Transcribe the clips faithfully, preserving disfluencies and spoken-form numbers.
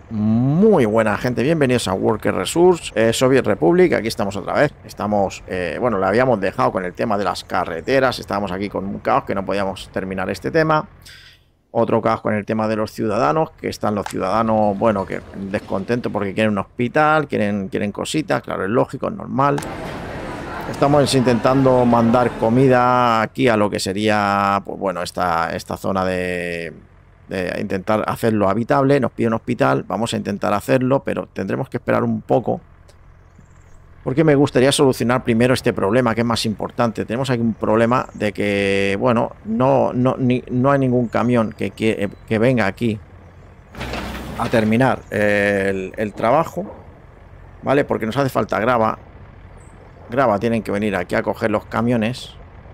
Muy buena gente, bienvenidos a Worker Resource, eh, Soviet Republic. Aquí estamos otra vez. Estamos, eh, bueno, le habíamos dejado con el tema de las carreteras. Estábamos aquí con un caos que no podíamos terminar este tema. Otro caos con el tema de los ciudadanos, que están los ciudadanos, bueno, que descontentos porque quieren un hospital, quieren, quieren cositas, claro, es lógico, es normal. Estamos intentando mandar comida aquí a lo que sería, pues bueno, esta, esta zona de... de intentar hacerlo habitable. Nos pide un hospital, vamos a intentar hacerlo, pero tendremos que esperar un poco porque me gustaría solucionar primero este problema, que es más importante. Tenemos aquí un problema de que, bueno, no, no, ni, no hay ningún camión que, que, que venga aquí a terminar el, el trabajo, ¿vale? Porque nos hace falta grava. Grava, tienen que venir aquí a coger los camiones.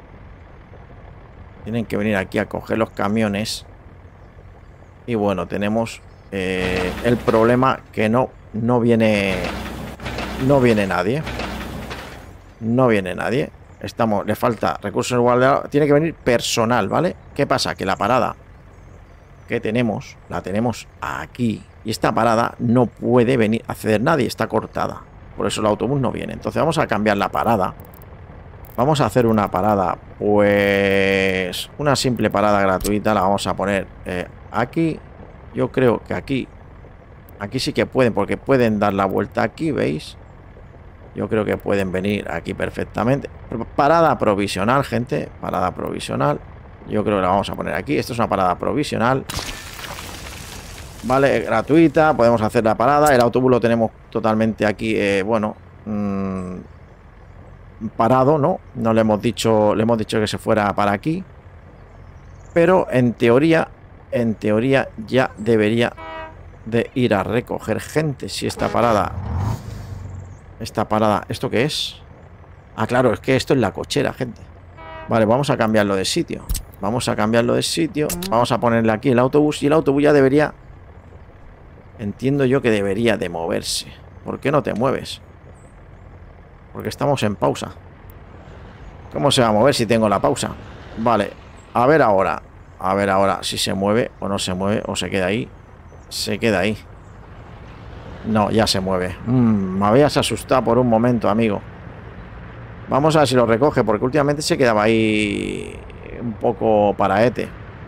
Tienen que venir aquí a coger los camiones. Y bueno, tenemos eh, el problema que no, no viene no viene nadie. No viene nadie. Estamos, le falta recursos igual. Tiene que venir personal, ¿vale? ¿Qué pasa? Que la parada que tenemos, la tenemos aquí. Y esta parada no puede venir a acceder nadie, está cortada. Por eso el autobús no viene. Entonces vamos a cambiar la parada. Vamos a hacer una parada, pues una simple parada gratuita. La vamos a poner eh, aquí. Yo creo que aquí Aquí sí que pueden, porque pueden dar la vuelta aquí, ¿veis? Yo creo que pueden venir aquí perfectamente. Parada provisional, gente. Parada provisional. Yo creo que la vamos a poner aquí. Esto es una parada provisional, vale, gratuita. Podemos hacer la parada. El autobús lo tenemos totalmente aquí, eh, bueno, mmm, parado, ¿no? No le hemos dicho, le hemos dicho que se fuera para aquí. Pero en teoría, en teoría ya debería de ir a recoger gente. Si esta parada, esta parada, ¿esto qué es? Ah, claro, es que esto es la cochera, gente. Vale, vamos a cambiarlo de sitio. Vamos a cambiarlo de sitio. Vamos a ponerle aquí el autobús. Y el autobús ya debería, entiendo yo que debería de moverse. ¿Por qué no te mueves? Porque estamos en pausa. ¿Cómo se va a mover si tengo la pausa? Vale, a ver ahora. A ver ahora si se mueve o no se mueve o se queda ahí. Se queda ahí. No, ya se mueve. Mm, me habías asustado por un momento, amigo. Vamos a ver si lo recoge, porque últimamente se quedaba ahí un poco paraete.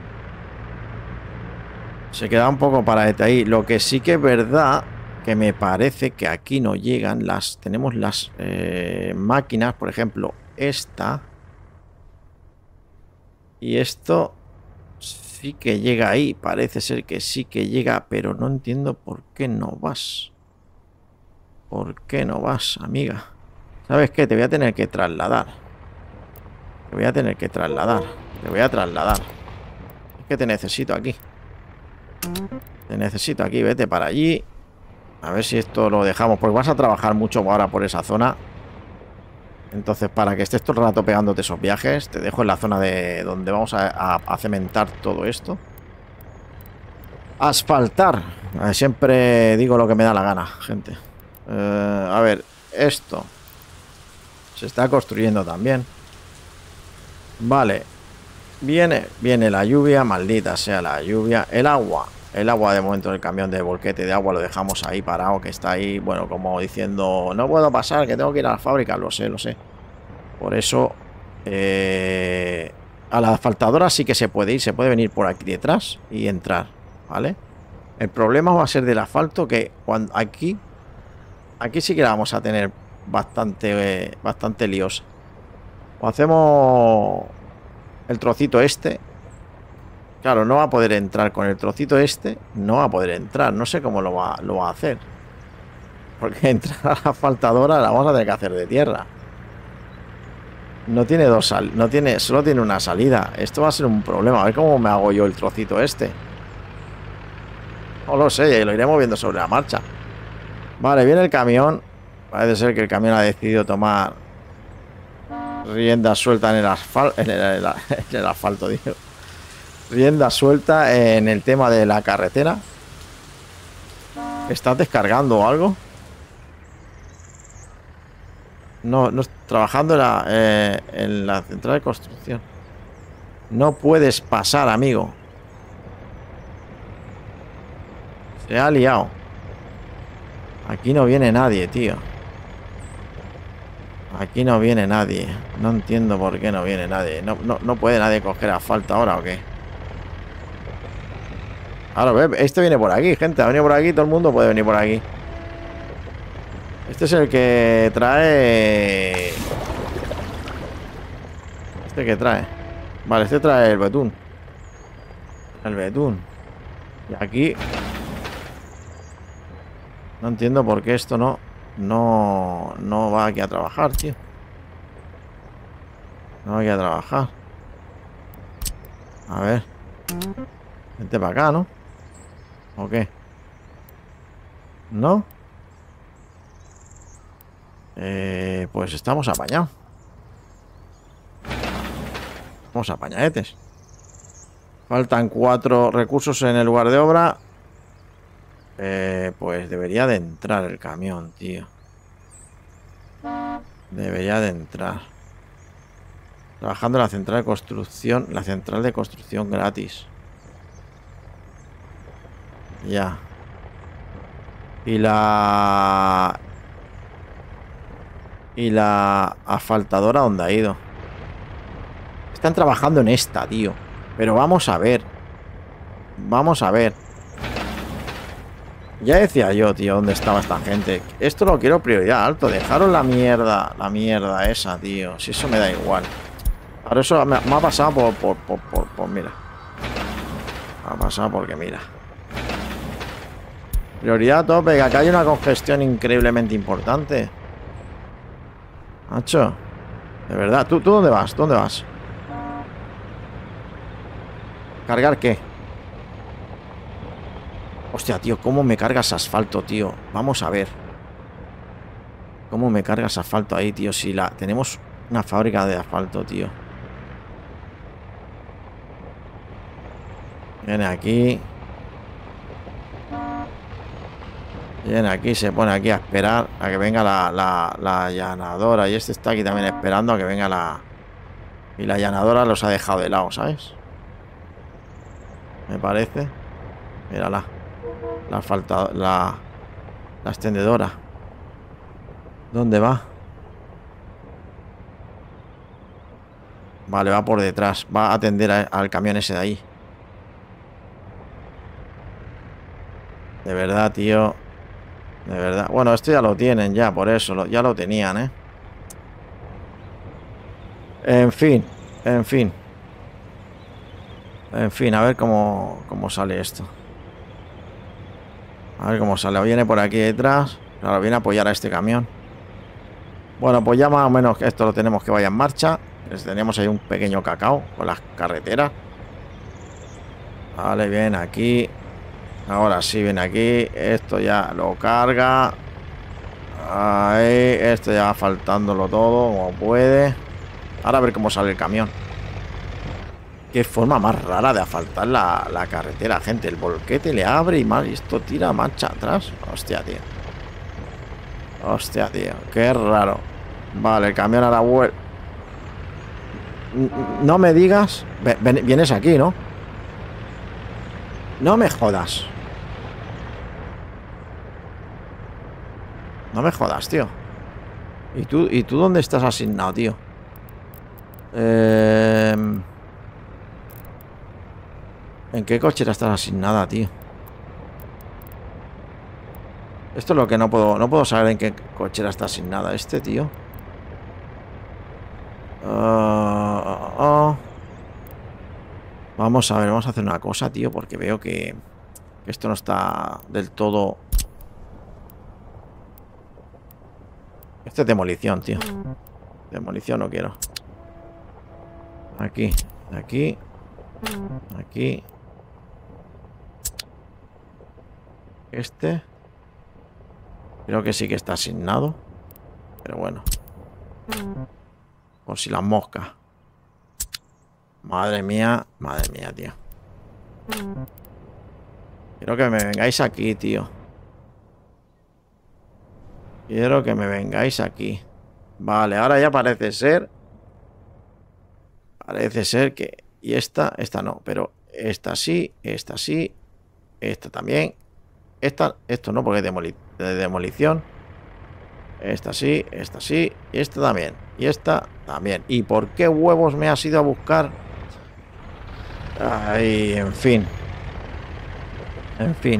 Se quedaba un poco paraete ahí. Lo que sí que es verdad, que me parece que aquí no llegan las... Tenemos las eh, máquinas, por ejemplo, esta. Y esto... Sí que llega ahí, parece ser que sí que llega, pero no entiendo por qué no vas. ¿Por qué no vas, amiga? ¿Sabes qué? Te voy a tener que trasladar. Te voy a tener que trasladar. Te voy a trasladar. Es que te necesito aquí. Te necesito aquí, vete para allí. A ver si esto lo dejamos, porque vas a trabajar mucho ahora por esa zona. Entonces, para que estés todo el rato pegándote esos viajes, te dejo en la zona de donde vamos a, a, a cementar todo esto. Asfaltar. Siempre digo lo que me da la gana, gente. Eh, a ver, esto se está construyendo también. Vale. Viene, viene la lluvia, maldita sea la lluvia. El agua. El agua, de momento, el camión de volquete de agua lo dejamos ahí parado, que está ahí, bueno, como diciendo, no puedo pasar, que tengo que ir a la fábrica. Lo sé, lo sé. Por eso, eh, a la asfaltadora sí que se puede ir, se puede venir por aquí detrás y entrar, ¿vale? El problema va a ser del asfalto, que cuando aquí, aquí sí que la vamos a tener bastante, eh, bastante liosa. O hacemos el trocito este. Claro, no va a poder entrar con el trocito este. No va a poder entrar. No sé cómo lo va, lo va a hacer. Porque entrar a la asfaltadora la vamos a tener que hacer de tierra. No tiene dos sal, no tiene, solo tiene una salida. Esto va a ser un problema. A ver cómo me hago yo el trocito este. No lo sé, lo iré moviendo sobre la marcha. Vale, viene el camión. Parece ser que el camión ha decidido tomar rienda suelta en el asfalto. En el, en el, en el asfalto, digo. Rienda suelta en el tema de la carretera. ¿Estás descargando o algo? No, no, trabajando en la, eh, en la central de construcción. No puedes pasar, amigo. Se ha liado. Aquí no viene nadie, tío. Aquí no viene nadie. No entiendo por qué no viene nadie. No, no, no puede nadie coger asfalto ahora, ¿o qué? Ahora, ve, este viene por aquí, gente. Ha venido por aquí. Todo el mundo puede venir por aquí. Este es el que trae... ¿Este que trae? Vale, este trae el betún. El betún. Y aquí... No entiendo por qué esto no... No... No va aquí a trabajar, tío. No va aquí a trabajar. A ver. Vente para acá, ¿no? ¿O qué? ¿No? Eh, pues estamos apañados. Estamos apañadetes. Faltan cuatro recursos en el lugar de obra. Eh, pues debería de entrar el camión, tío. Debería de entrar. Trabajando en la central de construcción. La central de construcción gratis. Ya. Y la... Y la asfaltadora, ¿dónde ha ido? Están trabajando en esta, tío. Pero vamos a ver. Vamos a ver. Ya decía yo, tío, dónde estaba esta gente. Esto lo quiero prioridad alto. Dejaron la mierda, la mierda esa, tío. Si eso me da igual. Ahora eso me, me ha pasado por, por, por, por, por, mira. Me ha pasado porque, mira. Prioridad a tope, que acá hay una congestión increíblemente importante. Macho. De verdad. ¿Tú, tú dónde vas? ¿Dónde vas? ¿Cargar qué? Hostia, tío, ¿cómo me cargas asfalto, tío? Vamos a ver. ¿Cómo me cargas asfalto ahí, tío? Si la... Tenemos una fábrica de asfalto, tío. Viene aquí. Viene aquí, se pone aquí a esperar a que venga la, la, la allanadora. Y este está aquí también esperando a que venga la... Y la allanadora los ha dejado de lado, ¿sabes? Me parece. Mírala. La falta... La... La extendedora. ¿Dónde va? Vale, va por detrás. Va a atender a, al camión ese de ahí. De verdad, tío. De verdad. Bueno, esto ya lo tienen ya, por eso. Lo, ya lo tenían, ¿eh? En fin. En fin. En fin, a ver cómo, cómo sale esto. A ver cómo sale. Viene por aquí detrás. Claro, viene a apoyar a este camión. Bueno, pues ya más o menos esto lo tenemos que vaya en marcha. Tenemos ahí un pequeño cacao con las carreteras. Vale, bien, aquí. Ahora sí, viene aquí. Esto ya lo carga. Ahí. Esto ya va faltándolo todo como puede. Ahora a ver cómo sale el camión. Qué forma más rara de asfaltar la, la carretera, gente. El volquete le abre y más. Y esto tira marcha atrás. Hostia, tío. Hostia, tío. Qué raro. Vale, el camión ahora vuelve. No me digas. Ven, vienes aquí, ¿no? No me jodas. No me jodas, tío. ¿Y tú, ¿y tú dónde estás asignado, tío? Eh... ¿En qué cochera estás asignada, tío? Esto es lo que no puedo... No puedo saber en qué cochera está asignada este, tío. Uh, uh, uh. Vamos a ver, vamos a hacer una cosa, tío, porque veo que, que esto no está del todo... Esto es demolición, tío. Demolición no quiero. Aquí, aquí, aquí. Este. Creo que sí que está asignado. Pero bueno. Por si las moscas. Madre mía, madre mía, tío. Quiero que me vengáis aquí, tío. Quiero que me vengáis aquí. Vale, ahora ya parece ser. Parece ser que... Y esta, esta no, pero esta sí, esta sí, esta también, esta, esto no, porque es demoli de demolición. Esta sí, esta sí, y esta también. Y esta también. ¿Y por qué huevos me has ido a buscar? Ay, en fin. En fin.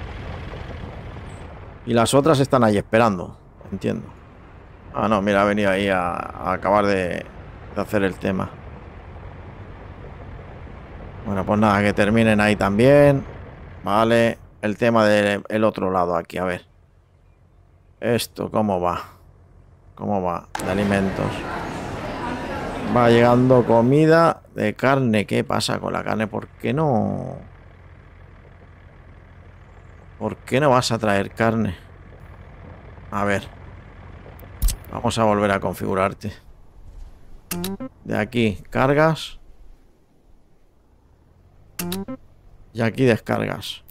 Y las otras están ahí esperando. Entiendo. Ah, no, mira, ha venido ahí a, a acabar de, de hacer el tema. Bueno, pues nada, que terminen ahí también. Vale. El tema del otro lado aquí, a ver. Esto, ¿cómo va? ¿Cómo va? De alimentos. Va llegando comida de carne. ¿Qué pasa con la carne? ¿Por qué no? ¿Por qué no vas a traer carne? A ver. Vamos a volver a configurarte. De aquí, cargas. Y aquí descargas.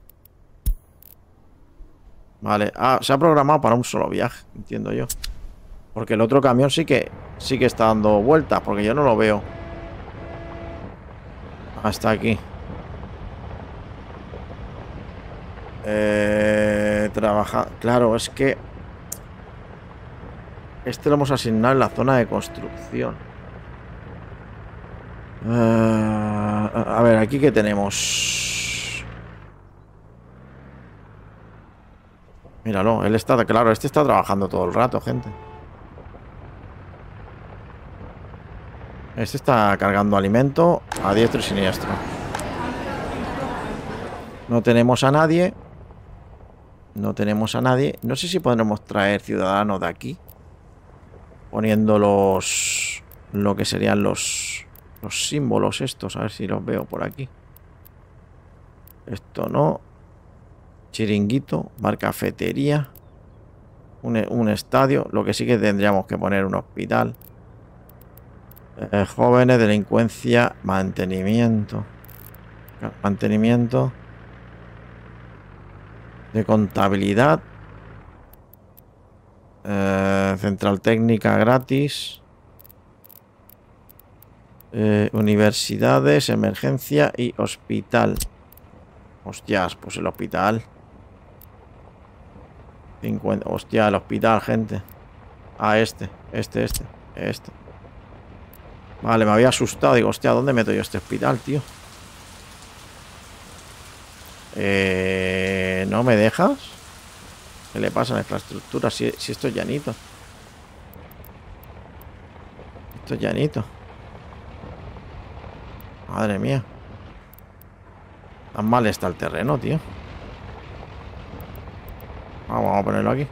Vale. Ah, se ha programado para un solo viaje, entiendo yo. Porque el otro camión sí que sí que está dando vueltas, porque yo no lo veo. Hasta aquí. Eh, trabaja. Claro, es que este lo hemos asignado en la zona de construcción. Uh, a ver, aquí que tenemos. Míralo, él está, claro, este está trabajando todo el rato, gente. Este está cargando alimento a diestro y siniestro. No tenemos a nadie. No tenemos a nadie. No sé si podremos traer ciudadanos de aquí. Poniendo los... Lo que serían los... Los símbolos estos. A ver si los veo por aquí. Esto no. Chiringuito. Bar cafetería. Un, un estadio. Lo que sí que tendríamos que poner un hospital. Eh, jóvenes, delincuencia, mantenimiento. Mantenimiento. De contabilidad. Eh, central técnica gratis. Eh, universidades, emergencia y hospital. Hostias, pues el hospital. cincuenta. Hostia, el hospital, gente. Ah, este, este, este, este. Vale, me había asustado. Digo, hostia, ¿dónde meto yo este hospital, tío? Eh, ¿No me dejas? ¿Qué le pasa a la infraestructura? Si, si esto es llanito. Esto es llanito. Madre mía. Tan mal está el terreno, tío. Vamos, vamos a ponerlo aquí.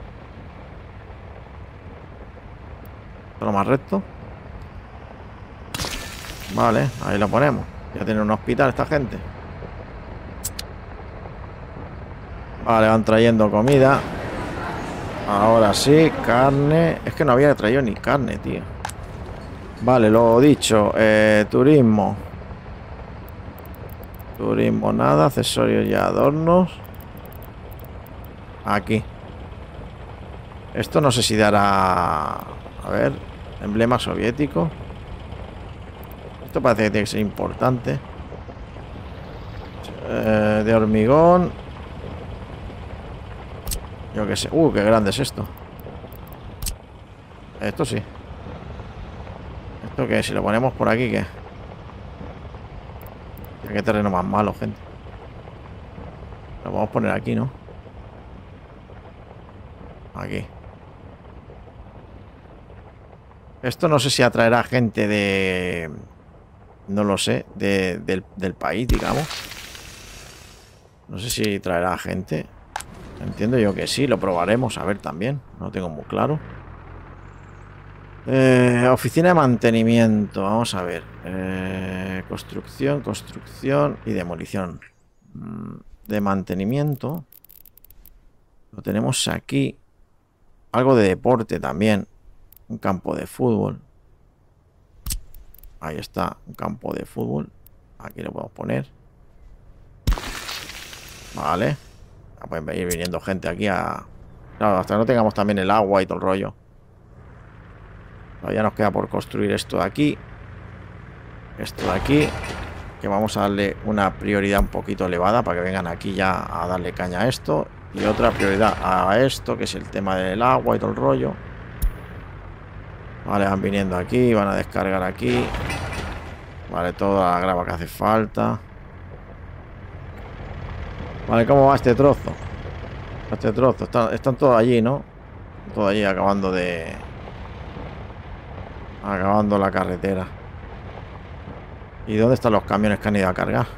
Todo más recto. Vale, ahí lo ponemos. Ya tiene un hospital esta gente. Vale, van trayendo comida. Ahora sí, carne. Es que no había traído ni carne, tío. Vale, lo dicho. Eh, turismo. Turismo nada. Accesorios y adornos. Aquí. Esto no sé si dará... A ver. Emblema soviético. Esto parece que tiene que ser importante. Eh, de hormigón. Yo qué sé. Uh, qué grande es esto. Esto sí. ¿Esto qué? Si lo ponemos por aquí, ¿qué? Qué terreno más malo, gente. Lo vamos a poner aquí, ¿no? Aquí. Esto no sé si atraerá gente de... No lo sé. De, del, del país, digamos. No sé si traerá gente. Entiendo yo que sí. Lo probaremos. A ver también. No tengo muy claro. Eh, oficina de mantenimiento. Vamos a ver. Eh, construcción, construcción y demolición. De mantenimiento. Lo tenemos aquí. Algo de deporte también. Un campo de fútbol. Ahí está. Un campo de fútbol. Aquí lo podemos poner. Vale. Pueden ir viniendo gente aquí a... Claro, hasta que no tengamos también el agua y todo el rollo. Todavía nos queda por construir esto de aquí. Esto de aquí. Que vamos a darle una prioridad un poquito elevada para que vengan aquí ya a darle caña a esto. Y otra prioridad a esto, que es el tema del agua y todo el rollo. Vale, van viniendo aquí, van a descargar aquí. Vale, toda la grava que hace falta. Vale, ¿cómo va este trozo? Este trozo, están, están todos allí, ¿no? Todos allí acabando de... Acabando la carretera. ¿Y dónde están los camiones que han ido a cargar?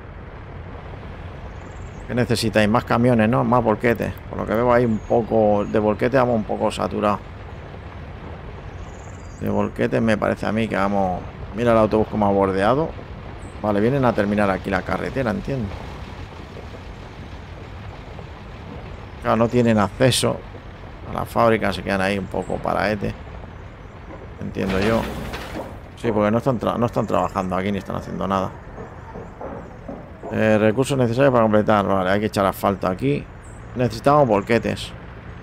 ¿Qué necesitáis? Más camiones, ¿no? Más volquetes. Por lo que veo ahí un poco... De volquete vamos un poco saturados. De volquetes me parece a mí que vamos... Mira el autobús como ha bordeado. Vale, vienen a terminar aquí la carretera, entiendo. Claro, no tienen acceso a la fábrica, se quedan ahí un poco paraete. Entiendo yo. Sí, porque no están, no están trabajando aquí ni están haciendo nada. Eh, recursos necesarios para completar. Vale, hay que echar asfalto aquí. Necesitamos volquetes.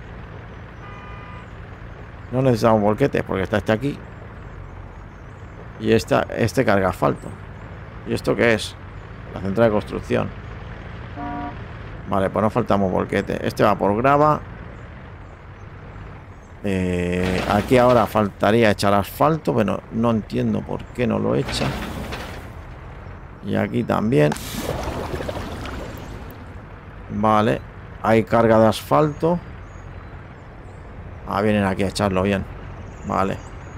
No necesitamos volquetes porque está este aquí. Y esta, este carga asfalto. ¿Y esto qué es? La central de construcción. Vale, pues no faltamos volquete. Este va por grava. Eh, aquí ahora faltaría echar asfalto, pero no entiendo por qué no lo echa. Y aquí también. Vale, hay carga de asfalto. Ah, vienen aquí a echarlo bien. Vale.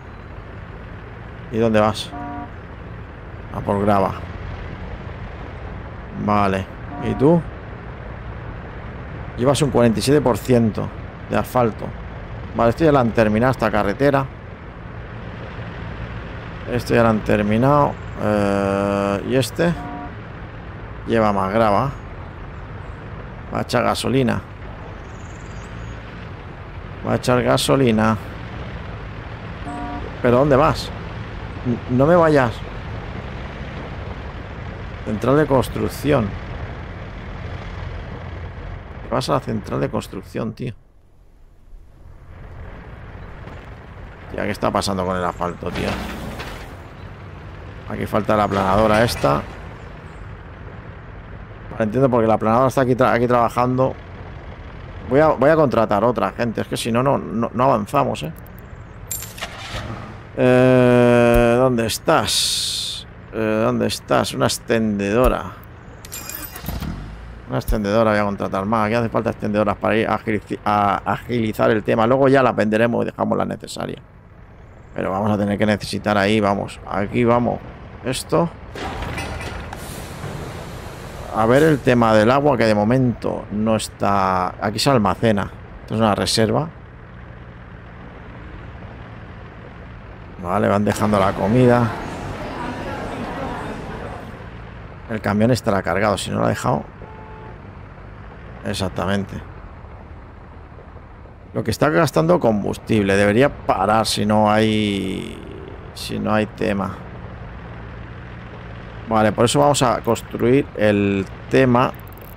¿Y dónde vas? A por grava. Vale. ¿Y tú? Llevas un cuarenta y siete por ciento de asfalto. Vale, esto ya lo han terminado, esta carretera. Esto ya lo han terminado. Eh, y este lleva más grava. Va a echar gasolina. Va a echar gasolina. ¿Pero dónde vas? No me vayas. Central de construcción. Vas a la central de construcción, tío. Tía, ¿qué está pasando con el asfalto, tío? Aquí falta la aplanadora esta. Vale, entiendo porque la aplanadora está aquí, tra aquí trabajando. Voy a, voy a contratar otra gente. Es que si no, no, no avanzamos, ¿eh? Eh, ¿Dónde estás? Eh, ¿Dónde estás? Una extendedora. Una extendedora voy a contratar más. Aquí hace falta extendedoras para ir a, agiliz a agilizar el tema. Luego ya las venderemos y dejamos las necesarias. Pero vamos a tener que necesitar ahí, vamos. Aquí vamos. Esto. A ver el tema del agua, que de momento no está... Aquí se almacena. Esto es una reserva. Vale, van dejando la comida. El camión estará cargado. Si no lo ha dejado... Exactamente. Lo que está gastando combustible. Debería parar si no hay... Si no hay tema. Vale, por eso vamos a construir el tema.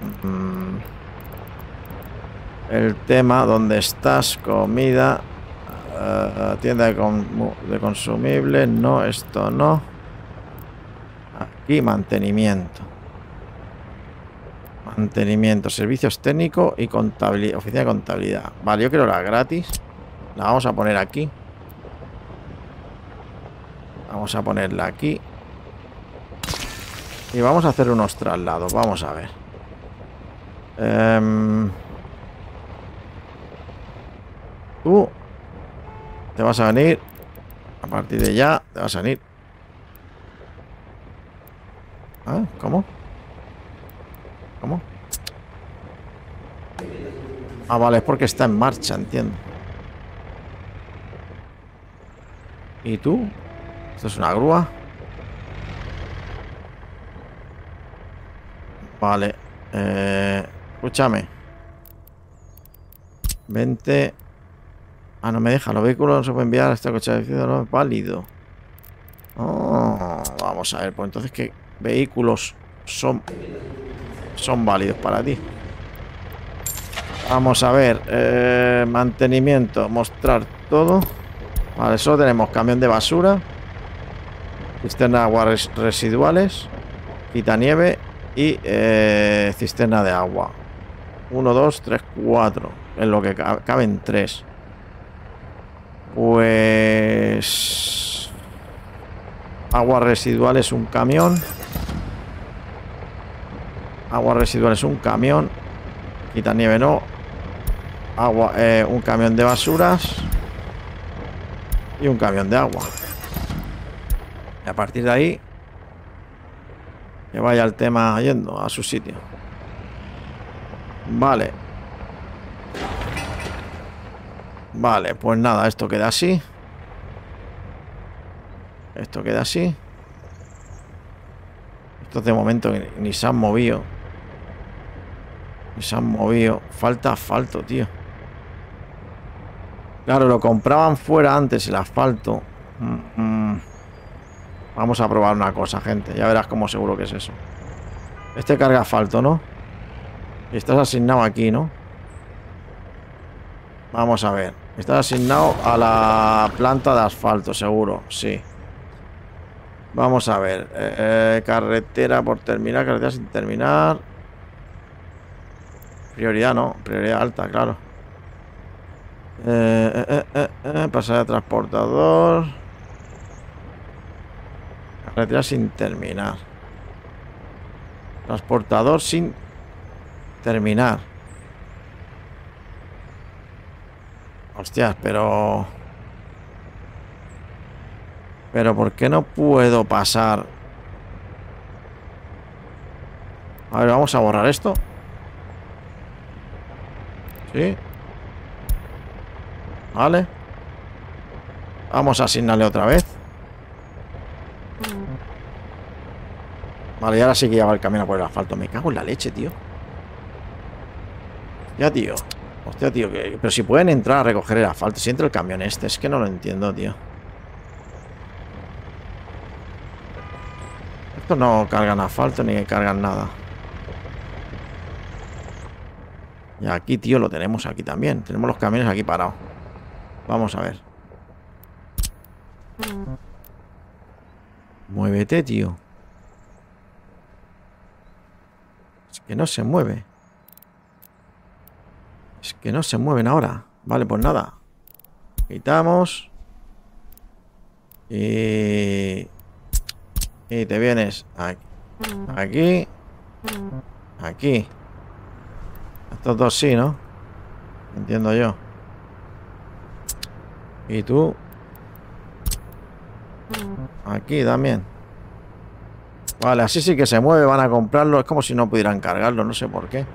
El tema donde estás, comida, uh, tienda de, con, de consumibles. No, esto no. Aquí mantenimiento. Mantenimiento, servicios técnicos y contabilidad, oficina de contabilidad. Vale, yo quiero la gratis. La vamos a poner aquí. Vamos a ponerla aquí. Y vamos a hacer unos traslados. Vamos a ver. Um, tú te vas a venir. A partir de ya te vas a venir. ¿Ah? ¿Cómo? ¿Cómo? Ah, vale, es porque está en marcha, entiendo. ¿Y tú? ¿Esto es una grúa? Vale. Eh, escúchame. Vente. Ah, no me deja. Los vehículos no se pueden enviar a este coche de edificio, no es válido. Oh, vamos a ver, pues entonces, ¿qué vehículos son, son válidos para ti? Vamos a ver. Eh, mantenimiento. Mostrar todo. Vale, solo tenemos camión de basura. Cisterna de aguas res residuales. Quitanieve. Y eh, cisterna de agua. Uno, dos, tres, cuatro. En lo que caben tres. Pues... Aguas residuales un camión. Aguas residuales un camión. Quita nieve no. Agua, eh, un camión de basuras. Y un camión de agua. Y a partir de ahí, que vaya el tema yendo a su sitio. Vale. Vale, pues nada, esto queda así. Esto queda así. Estos de momento ni, ni se han movido. Ni se han movido. Falta asfalto, tío. Claro, lo compraban fuera antes el asfalto. Mm, mm. Vamos a probar una cosa, gente. Ya verás cómo seguro que es eso. Este carga asfalto, ¿no? Y estás asignado aquí, ¿no? Vamos a ver. Estás asignado a la planta de asfalto, seguro. Sí. Vamos a ver. Eh, eh, carretera por terminar. Carretera sin terminar. Prioridad, no. Prioridad alta, claro. Eh, eh, eh, eh, pasar de transportador. Carretera sin terminar. Transportador sin terminar. Hostias, pero... Pero ¿por qué no puedo pasar? A ver, vamos a borrar esto. Sí. Vale. Vamos a asignarle otra vez. Vale, y ahora sí que ya va el camino por el asfalto. Me cago en la leche, tío. Ya, tío. Hostia, tío. Que... Pero si pueden entrar a recoger el asfalto. Si entra el camión este. Es que no lo entiendo, tío. Estos no cargan asfalto ni cargan nada. Y aquí, tío, lo tenemos aquí también. Tenemos los camiones aquí parados. Vamos a ver. Muévete, tío. Es que no se mueve. Es que no se mueven ahora. Vale, pues nada. Quitamos. Y... Y te vienes aquí. Aquí. Aquí. Estos dos sí, ¿no? Entiendo yo. Y tú. Aquí también. Vale, así sí que se mueve. Van a comprarlo. Es como si no pudieran cargarlo. No sé por qué.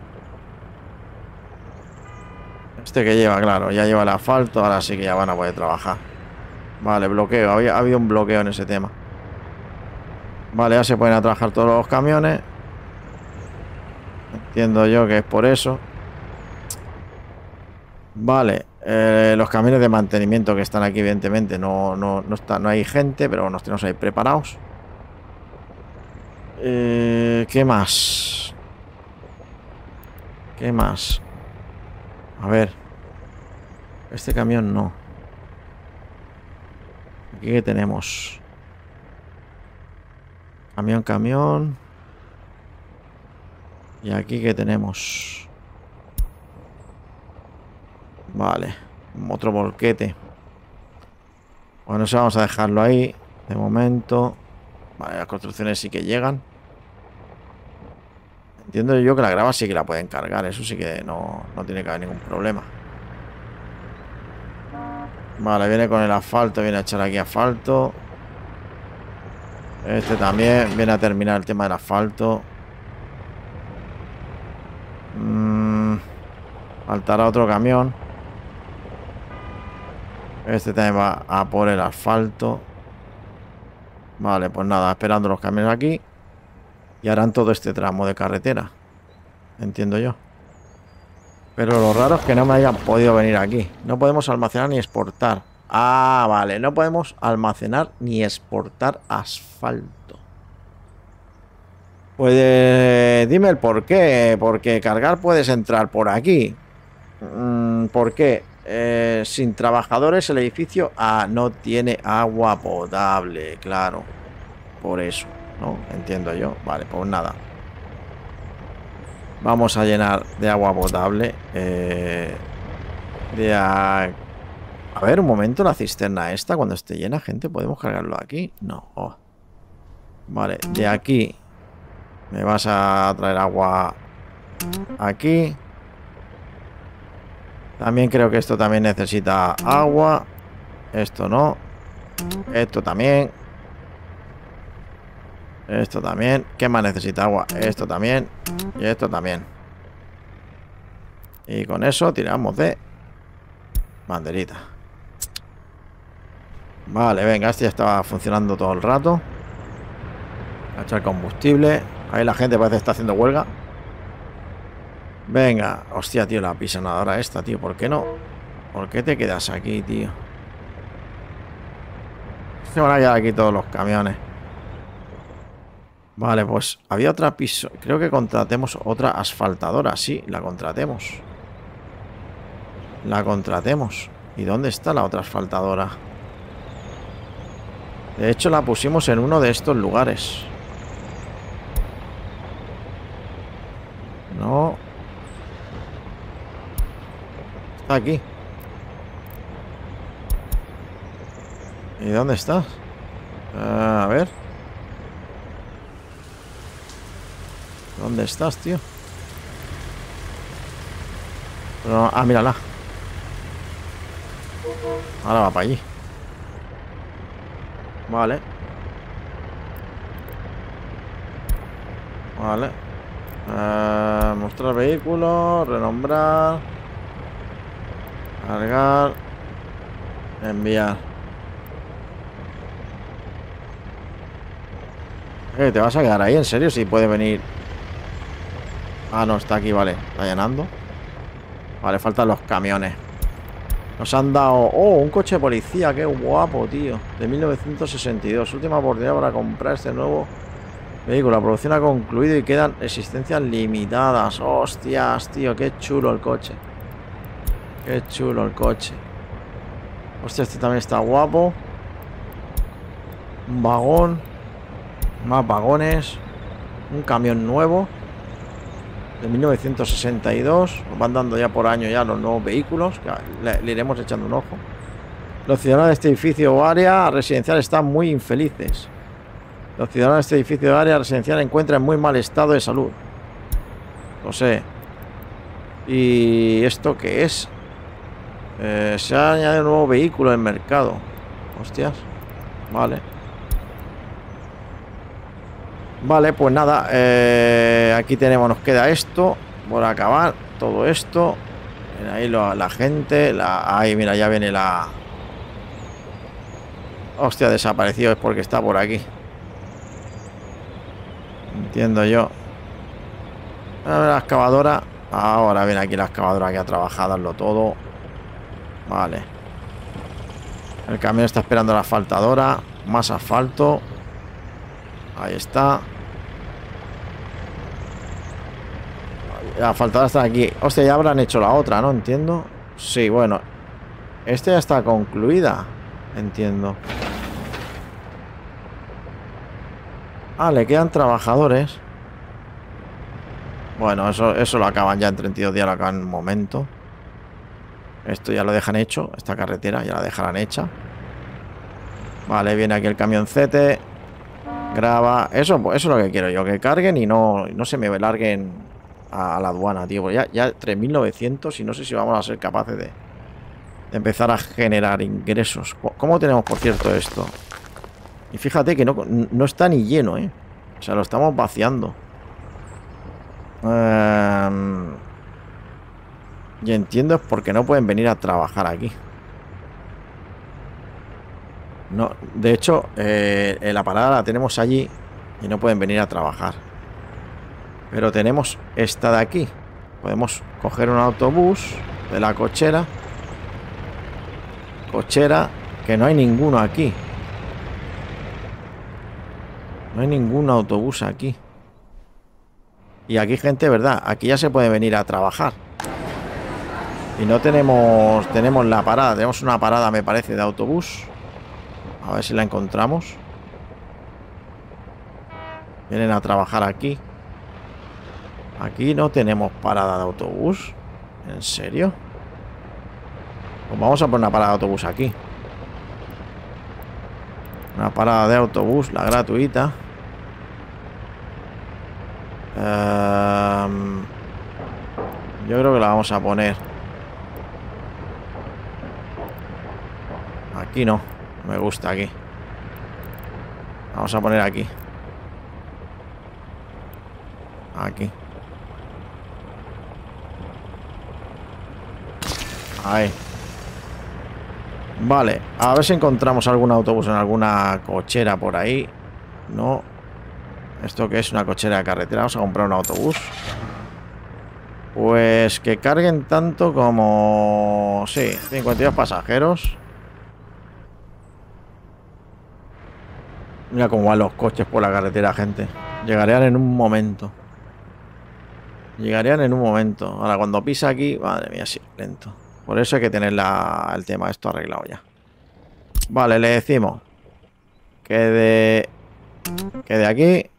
Este que lleva, claro. Ya lleva el asfalto. Ahora sí que ya van a poder trabajar. Vale, bloqueo. Había, ha habido un bloqueo en ese tema. Vale, ya se pueden a trabajar todos los camiones. Entiendo yo que es por eso. Vale, eh, los camiones de mantenimiento que están aquí, evidentemente, no, no, no, está, no hay gente, pero nos tenemos ahí preparados. Eh, ¿Qué más? ¿Qué más? A ver. Este camión no. Aquí que tenemos. Camión, camión. Y aquí que tenemos. Vale. Otro volquete. Bueno, eso vamos a dejarlo ahí. De momento. Vale, las construcciones sí que llegan. Entiendo yo que la grava sí que la pueden cargar. Eso sí que no, no tiene que haber ningún problema. Vale, viene con el asfalto. Viene a echar aquí asfalto. Este también viene a terminar el tema del asfalto. Mm, faltará otro camión. Este también va a por el asfalto. Vale, pues nada, esperando los camiones aquí. Y harán todo este tramo de carretera. Entiendo yo. Pero lo raro es que no me hayan podido venir aquí. No podemos almacenar ni exportar. Ah, vale, no podemos almacenar ni exportar asfalto. Pues eh, dime el por qué. Porque cargar puedes entrar por aquí. Mm, ¿por qué? Eh, sin trabajadores el edificio ah, no tiene agua potable. Claro. Por eso, ¿no? Entiendo yo. Vale, pues nada. Vamos a llenar de agua potable. Eh, de a... a ver, un momento, la cisterna esta, cuando esté llena, gente, ¿podemos cargarlo aquí? No. Oh. Vale, de aquí me vas a traer agua aquí. También creo que esto también necesita agua. Esto no. Esto también. Esto también. ¿Qué más necesita agua? Esto también. Y esto también. Y con eso tiramos de banderita. Vale, venga, este ya estaba funcionando todo el rato. A echar combustible. Ahí la gente parece que está haciendo huelga. Venga. Hostia, tío, la pisonadora esta, tío. ¿Por qué no? ¿Por qué te quedas aquí, tío? Se van a quedar aquí todos los camiones. Vale, pues había otra piso. Creo que contratemos otra asfaltadora. Sí, la contratemos. La contratemos. ¿Y dónde está la otra asfaltadora? De hecho, la pusimos en uno de estos lugares. No. Está aquí. ¿Y dónde está? Uh, a ver. ¿Dónde estás, tío? Pero, ah, mírala. Ahora va para allí. Vale. Vale. Uh, mostrar vehículo. Renombrar. Cargar. Enviar. Eh, ¿te vas a quedar ahí? ¿En serio? Si puede venir. Ah, no, está aquí, vale. Está llenando. Vale, faltan los camiones. Nos han dado... Oh, un coche de policía. Qué guapo, tío. De mil novecientos sesenta y dos. Última oportunidad para comprar este nuevo vehículo. La producción ha concluido y quedan existencias limitadas. Hostias, tío. Qué chulo el coche. Qué chulo el coche. Hostia, este también está guapo. Un vagón. Más vagones. Un camión nuevo. De mil novecientos sesenta y dos. Nos van dando ya por año ya los nuevos vehículos. Que le, le iremos echando un ojo. Los ciudadanos de este edificio o área residencial están muy infelices. Los ciudadanos de este edificio o área residencial encuentran en muy mal estado de salud. Lo sé. ¿Y esto qué es? Eh, se ha añadido un nuevo vehículo en el mercado. Hostias. Vale. Vale, pues nada, eh, aquí tenemos, nos queda esto por acabar, todo esto. Ahí lo, la gente, la, ahí mira, ya viene la... Hostia, desaparecido, es porque está por aquí. Entiendo yo. A ver, la excavadora. Ahora viene aquí la excavadora que ha trabajado, darlo todo. Vale. El camión está esperando la asfaltadora. Más asfalto. Ahí está. La asfaltadora está aquí. Hostia, ya habrán hecho la otra, ¿no? Entiendo. Sí, bueno. Esta ya está concluida. Entiendo. Ah, le quedan trabajadores. Bueno, eso, eso lo acaban ya en treinta y dos días, lo acaban en un momento. Esto ya lo dejan hecho. Esta carretera ya la dejarán hecha. Vale, viene aquí el camioncete. Graba. Eso, eso es lo que quiero yo. Que carguen y no, no se me larguen a, a la aduana, tío. Pues ya, ya tres mil novecientos y no sé si vamos a ser capaces de, de empezar a generar ingresos. ¿Cómo tenemos, por cierto, esto? Y fíjate que no, no está ni lleno, ¿eh? O sea, lo estamos vaciando. Um, y entiendo es porque no pueden venir a trabajar aquí. No, de hecho, eh, en la parada la tenemos allí y no pueden venir a trabajar. Pero tenemos esta de aquí. Podemos coger un autobús de la cochera. Cochera, que no hay ninguno aquí. No hay ningún autobús aquí. Y aquí gente, ¿verdad? Aquí ya se puede venir a trabajar. Y no tenemos... Tenemos la parada. Tenemos una parada, me parece, de autobús. A ver si la encontramos. Vienen a trabajar aquí. Aquí no tenemos parada de autobús. ¿En serio? Pues vamos a poner una parada de autobús aquí. Una parada de autobús, la gratuita. Um, yo creo que la vamos a poner aquí. No, me gusta aquí. Vamos a poner aquí. Aquí. Ahí. Vale, a ver si encontramos algún autobús en alguna cochera por ahí. No. ¿Esto qué es? Una cochera de carretera. Vamos a comprar un autobús. Pues que carguen tanto como... Sí, cincuenta y dos pasajeros. Mira cómo van los coches por la carretera, gente. Llegarían en un momento. Llegarían en un momento. Ahora, cuando pisa aquí... Madre mía, sí, lento. Por eso hay que tener la, el tema esto arreglado ya. Vale, le decimos que de... Que de aquí...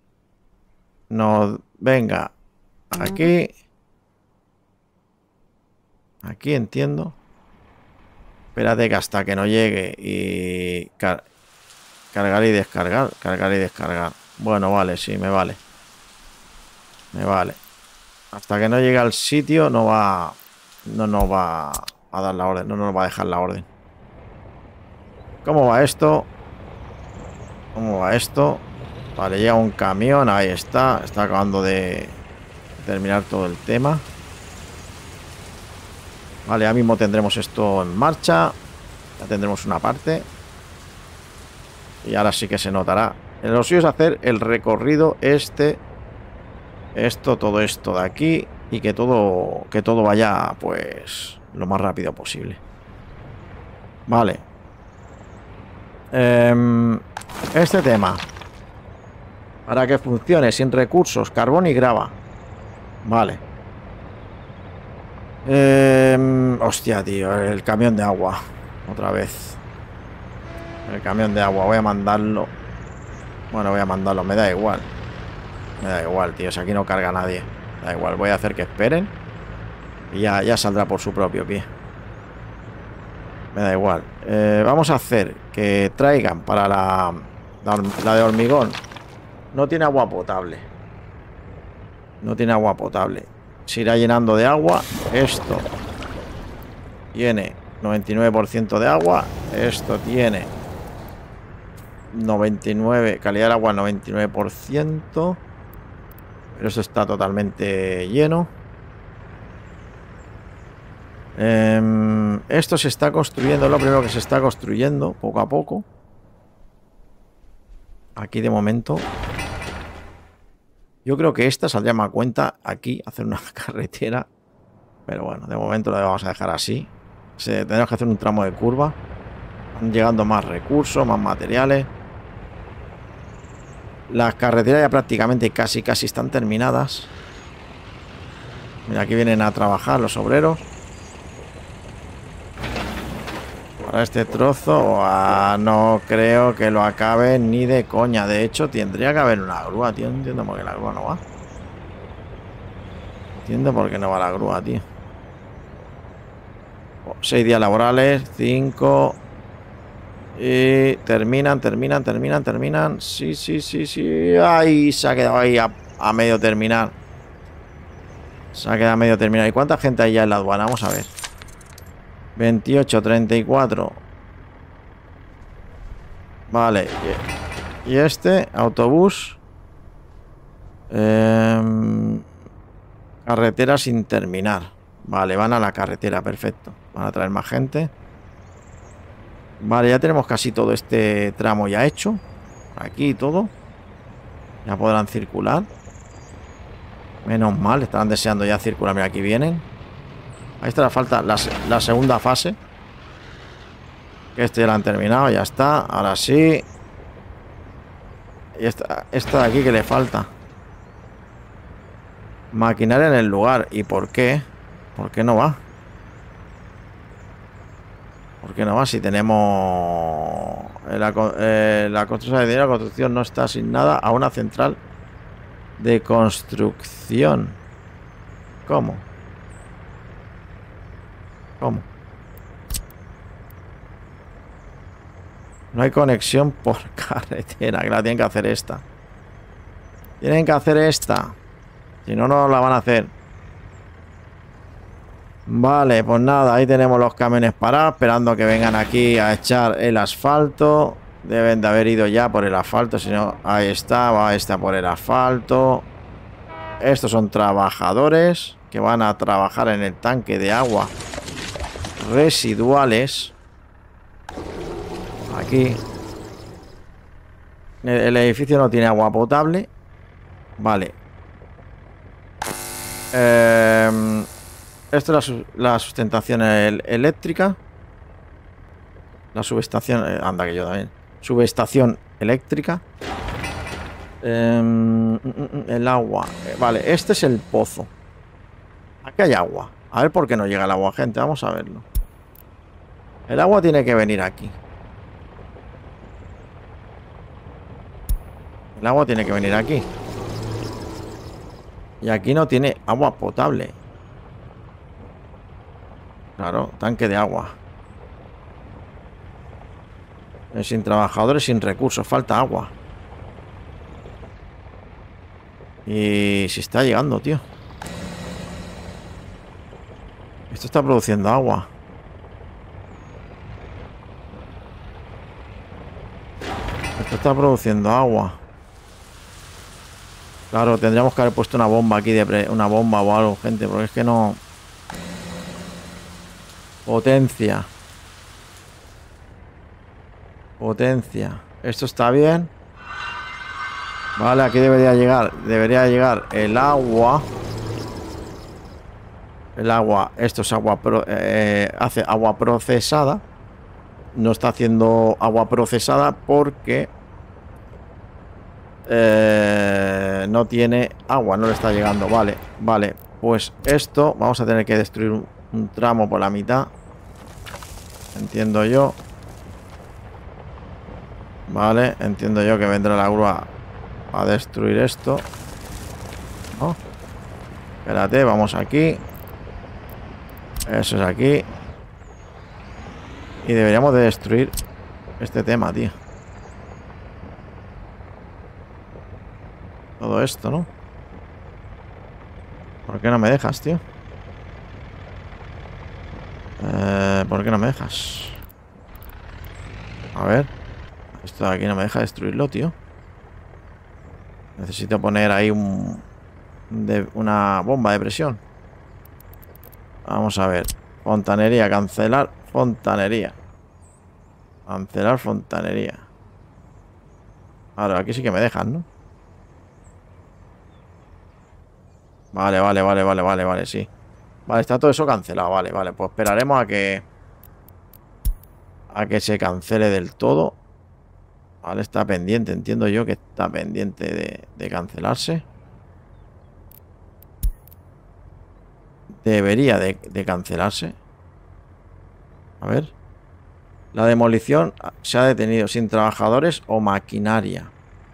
Nos venga aquí. Aquí entiendo. Espérate que hasta que no llegue y... Car cargar y descargar. Cargar y descargar. Bueno, vale, sí, me vale. Me vale. Hasta que no llegue al sitio no va... No nos va a dar la orden. No nos va a dejar la orden. ¿Cómo va esto? ¿Cómo va esto? Vale, llega un camión. Ahí está. Está acabando de terminar todo el tema. Vale, ya mismo tendremos esto en marcha. Ya tendremos una parte. Y ahora sí que se notará. Lo suyo es hacer el recorrido este. Esto, todo esto de aquí. Y que todo, que todo vaya, pues, lo más rápido posible. Vale. Eh, este tema. Para que funcione sin recursos, carbón y grava. Vale. Eh, hostia, tío, el camión de agua. Otra vez. El camión de agua, voy a mandarlo. Bueno, voy a mandarlo, me da igual. Me da igual, tío, si aquí no carga nadie. Da igual, voy a hacer que esperen. Y ya, ya saldrá por su propio pie. Me da igual. Eh, vamos a hacer que traigan para la, la, la de hormigón. No tiene agua potable. No tiene agua potable. Se irá llenando de agua. Esto tiene noventa y nueve por ciento de agua. Esto tiene noventa y nueve. Calidad del agua noventa y nueve por ciento. Pero eso está totalmente lleno. Eh, esto se está construyendo. Es lo primero que se está construyendo poco a poco. Aquí de momento. Yo creo que esta saldría más a cuenta aquí, hacer una carretera. Pero bueno, de momento lo vamos a dejar así. Se, tenemos que hacer un tramo de curva. Van llegando más recursos, más materiales. Las carreteras ya prácticamente casi casi están terminadas. Mira, aquí vienen a trabajar los obreros. Para este trozo, ah, no creo que lo acabe ni de coña. De hecho, tendría que haber una grúa, tío. No entiendo por qué la grúa no va. No entiendo por qué no va la grúa, tío. Oh, seis días laborales, cinco. Y terminan, terminan, terminan, terminan. Sí, sí, sí, sí. Ay, se ha quedado ahí a, a medio terminar. Se ha quedado a medio terminar. ¿Y cuánta gente hay ya en la aduana? Vamos a ver. veintiocho, treinta y cuatro. Vale. Y este, autobús. Eh, carretera sin terminar. Vale, van a la carretera, perfecto. Van a traer más gente. Vale, ya tenemos casi todo este tramo ya hecho. Aquí todo. Ya podrán circular. Menos mal, estarán deseando ya circular. Mira, aquí vienen. Ahí está la falta, la, la segunda fase. Que este ya la han terminado, ya está. Ahora sí. Y esta, esta de aquí que le falta. Maquinaria en el lugar. ¿Y por qué? ¿Por qué no va? ¿Por qué no va? Si tenemos... La, eh, la construcción de dinero, la construcción no está asignada a una central de construcción. ¿Cómo? ¿Cómo? No hay conexión por carretera. Que la tienen que hacer esta. Tienen que hacer esta. Si no, no la van a hacer. Vale, pues nada. Ahí tenemos los camiones parados, esperando que vengan aquí a echar el asfalto. Deben de haber ido ya por el asfalto. Si no, ahí está. Va esta por el asfalto. Estos son trabajadores que van a trabajar en el tanque de agua residuales. Aquí. El, el edificio no tiene agua potable. Vale. Eh, esto es la, la sustentación el, eléctrica. La subestación. Eh, anda que yo también. Subestación eléctrica. Eh, el agua. Eh, vale, este es el pozo. Aquí hay agua. A ver por qué no llega el agua, gente. Vamos a verlo. El agua tiene que venir aquí. El agua tiene que venir aquí. Y aquí no tiene agua potable. Claro, tanque de agua. Sin trabajadores, sin recursos. Falta agua. Y si está llegando, tío. Esto está produciendo agua. Esto está produciendo agua. Claro, tendríamos que haber puesto una bomba aquí, de pre una bomba o algo, gente, porque es que no... Potencia. Potencia. Esto está bien. Vale, aquí debería llegar, debería llegar el agua. El agua, esto es agua, pro, eh, hace agua procesada. No está haciendo agua procesada porque... Eh, no tiene agua, no le está llegando. Vale, vale. Pues esto vamos a tener que destruir un, un tramo por la mitad. Entiendo yo. Vale, entiendo yo que vendrá la grúa a destruir esto. ¿No? Espérate, vamos aquí. Eso es aquí. Y deberíamos de destruir este tema, tío. Todo esto, ¿no? ¿Por qué no me dejas, tío? Eh, ¿Por qué no me dejas? A ver. Esto de aquí no me deja destruirlo, tío. Necesito poner ahí un... De, una bomba de presión. Vamos a ver. Fontanería, cancelar fontanería. Cancelar fontanería. Ahora, aquí sí que me dejan, ¿no? Vale, vale, vale, vale, vale, vale, sí. Vale, está todo eso cancelado, vale, vale. Pues esperaremos a que... A que se cancele del todo. Vale, está pendiente, entiendo yo que está pendiente de, de cancelarse. Debería de, de cancelarse. A ver. La demolición se ha detenido sin trabajadores o maquinaria.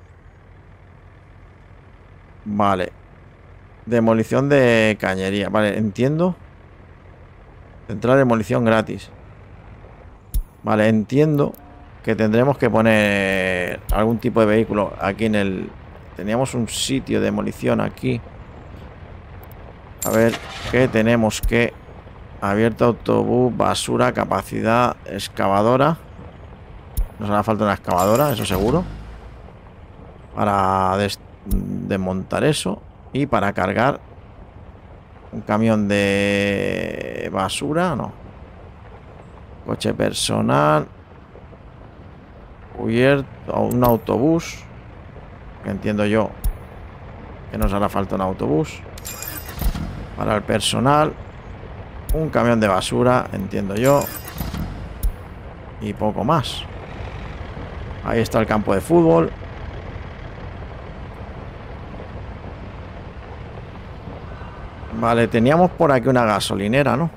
Vale. Demolición de cañería. Vale, entiendo. Central de demolición gratis. Vale, entiendo que tendremos que poner algún tipo de vehículo aquí en el... Teníamos un sitio de demolición aquí. A ver, ¿qué tenemos que... Abierto autobús, basura, capacidad, excavadora. Nos hará falta una excavadora, eso seguro. Para des... desmontar eso. Y para cargar un camión de basura, no. Coche personal. Cubierto, un autobús. Que entiendo yo que nos hará falta un autobús. Para el personal. Un camión de basura, entiendo yo. Y poco más. Ahí está el campo de fútbol. Vale, teníamos por aquí una gasolinera, ¿no?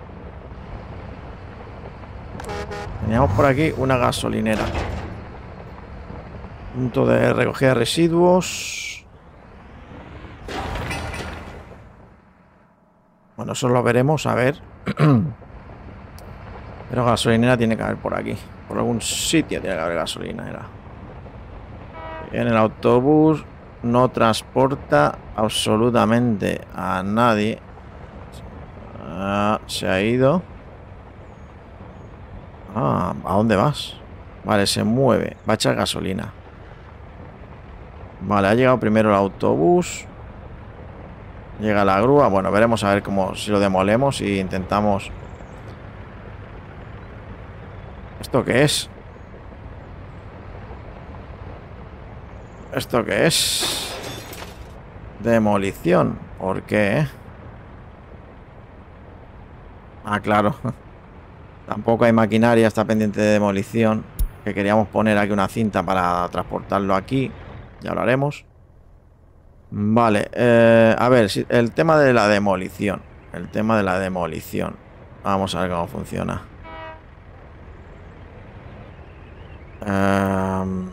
Teníamos por aquí una gasolinera. Punto de recogida de residuos. Bueno, eso lo veremos, a ver. Pero gasolinera tiene que haber por aquí. Por algún sitio tiene que haber gasolinera. En el autobús no transporta absolutamente a nadie. Ah, se ha ido. Ah, ¿a dónde vas? Vale, se mueve. Va a echar gasolina. Vale, ha llegado primero el autobús. Llega la grúa. Bueno, veremos a ver cómo si lo demolemos y intentamos. ¿Esto qué es? ¿Esto qué es? Demolición. ¿Por qué? Ah, claro. Tampoco hay maquinaria, está pendiente de demolición. Que queríamos poner aquí una cinta para transportarlo aquí. Ya lo haremos. Vale, eh, a ver, si, el tema de la demolición. El tema de la demolición. Vamos a ver cómo funciona. Um,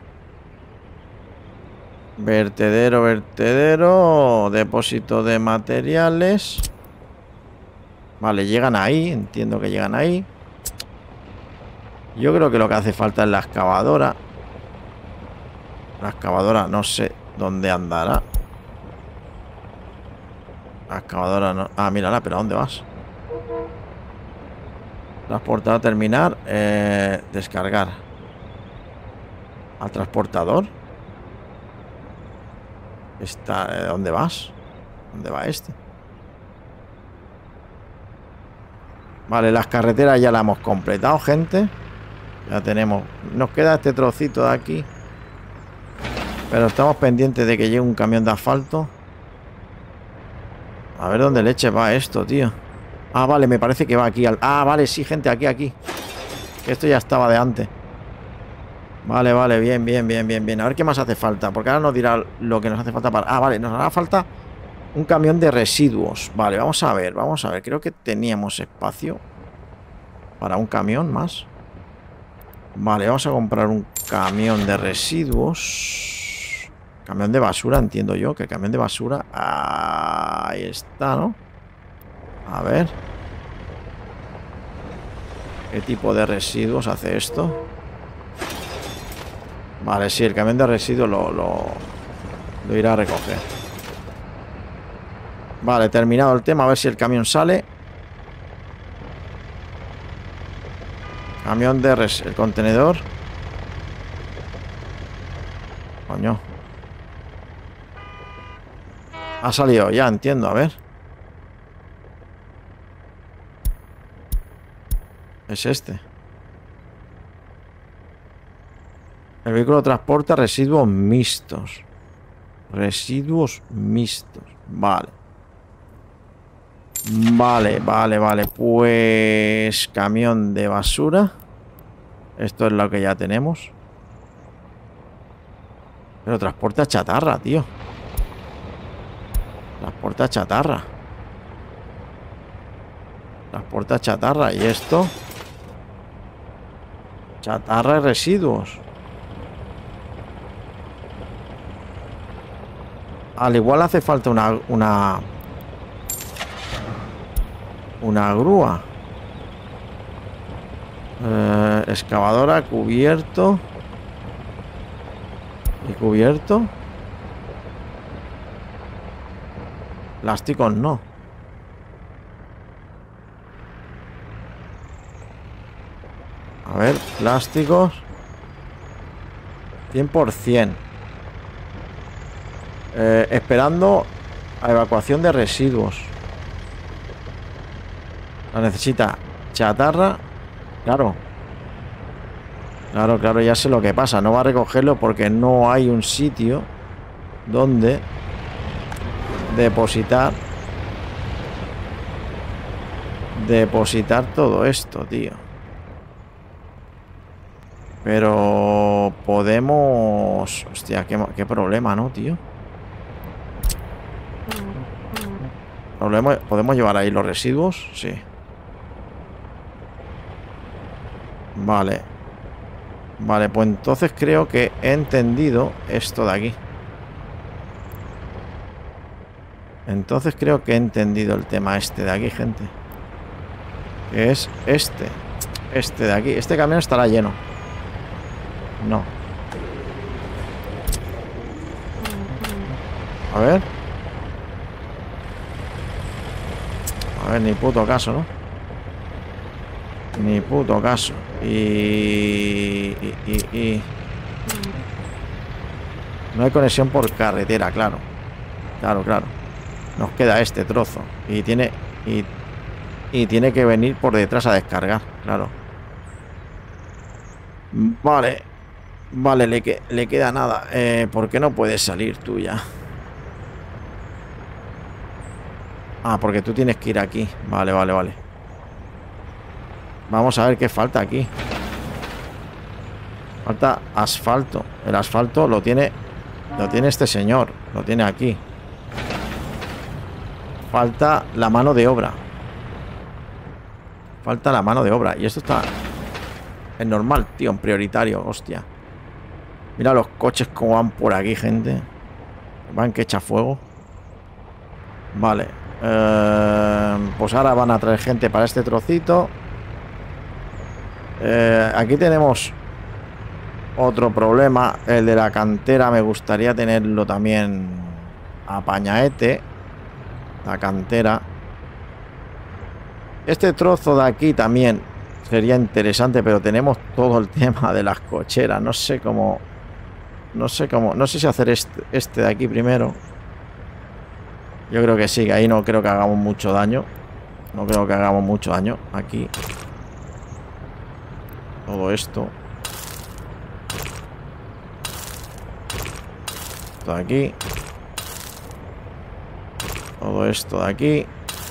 vertedero, vertedero. Depósito de materiales. Vale, llegan ahí. Entiendo que llegan ahí. Yo creo que lo que hace falta es la excavadora. La excavadora no sé dónde andará. La excavadora no... Ah, mírala, pero ¿a dónde vas? Transportar a terminar. Eh, descargar. Al transportador. Está, ¿dónde vas? ¿Dónde va este? Vale, las carreteras ya las hemos completado, gente. Ya tenemos... Nos queda este trocito de aquí. Pero estamos pendientes de que llegue un camión de asfalto. A ver dónde leche va esto, tío. Ah, vale, me parece que va aquí al... Ah, vale, sí, gente, aquí, aquí. Esto ya estaba de antes. Vale, vale, bien, bien, bien, bien, bien. A ver qué más hace falta. Porque ahora nos dirá lo que nos hace falta para... Ah, vale, nos hará falta un camión de residuos. Vale, vamos a ver, vamos a ver. Creo que teníamos espacio para un camión más. Vale, vamos a comprar un camión de residuos. Camión de basura, entiendo yo. Que camión de basura... Ahí está, ¿no? A ver. ¿Qué tipo de residuos hace esto? Vale, sí, el camión de residuos lo, lo, lo irá a recoger. Vale, terminado el tema. A ver si el camión sale. Camión de res... El contenedor. Coño. Ha salido, ya entiendo, a ver. Es este. El vehículo transporta residuos mixtos. Residuos mixtos. Vale. Vale, vale, vale. Pues... Camión de basura. Esto es lo que ya tenemos. Pero transporta chatarra, tío. Transporta chatarra. Transporta chatarra. ¿Y esto? Chatarra y residuos. Al igual hace falta una... Una, una grúa. Eh, excavadora, cubierto. ¿Y cubierto? Plásticos no. A ver, plásticos. cien por cien. Eh, esperando a evacuación de residuos. La necesita chatarra. Claro. Claro, claro, ya sé lo que pasa. No va a recogerlo porque no hay un sitio donde depositar Depositar todo esto, tío. Pero podemos... Hostia, qué, qué problema, ¿no, tío? ¿Problema? ¿Podemos llevar ahí los residuos? Sí. Vale. Vale, pues entonces creo que he entendido esto de aquí. Entonces creo que he entendido el tema este de aquí, gente. Que es este. Este de aquí. Este camión estará lleno. No. A ver. A ver, ni puto caso, ¿no? Ni puto caso. Y... Y... y, y... No hay conexión por carretera, claro. Claro, claro. Nos queda este trozo. Y tiene... Y, y tiene que venir por detrás a descargar, claro. Vale. Vale, le, que, le queda nada. Eh, ¿Por qué no puedes salir tú ya? Ah, porque tú tienes que ir aquí. Vale, vale, vale. Vamos a ver qué falta aquí. Falta asfalto. El asfalto lo tiene... Lo tiene este señor. Lo tiene aquí. Falta la mano de obra. Falta la mano de obra. Y esto está... Es normal, tío, en prioritario. Hostia. Mira los coches como van por aquí, gente. Van que echa fuego. Vale. Eh, pues ahora van a traer gente para este trocito. Eh, aquí tenemos otro problema. El de la cantera. Me gustaría tenerlo también apañaete. La cantera. Este trozo de aquí también sería interesante, pero tenemos todo el tema de las cocheras. No sé cómo... No sé cómo... No sé si hacer este, este de aquí primero. Yo creo que sí, que ahí no creo que hagamos mucho daño. No creo que hagamos mucho daño. Aquí. Todo esto. Esto de aquí. Todo esto de aquí.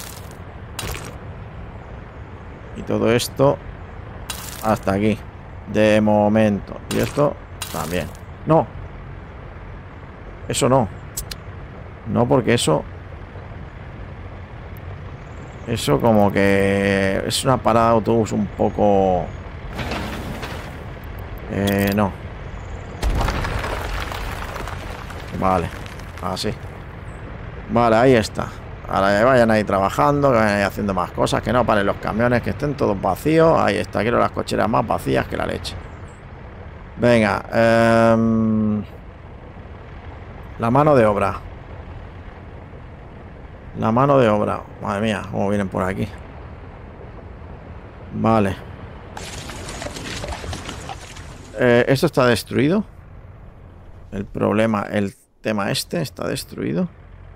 Y todo esto hasta aquí. De momento. Y esto también. No. Eso no. No, porque eso... Eso como que... Es una parada de autobús un poco... Eh, no. Vale. Así. Vale, ahí está. Ahora que vayan ahí trabajando, que vayan ahí haciendo más cosas, que no paren los camiones, que estén todos vacíos. Ahí está, quiero las cocheras más vacías que la leche. Venga, eh, la mano de obra. La mano de obra. Madre mía, cómo vienen por aquí. Vale. Eh, ¿Esto está destruido? El problema, el tema este está destruido.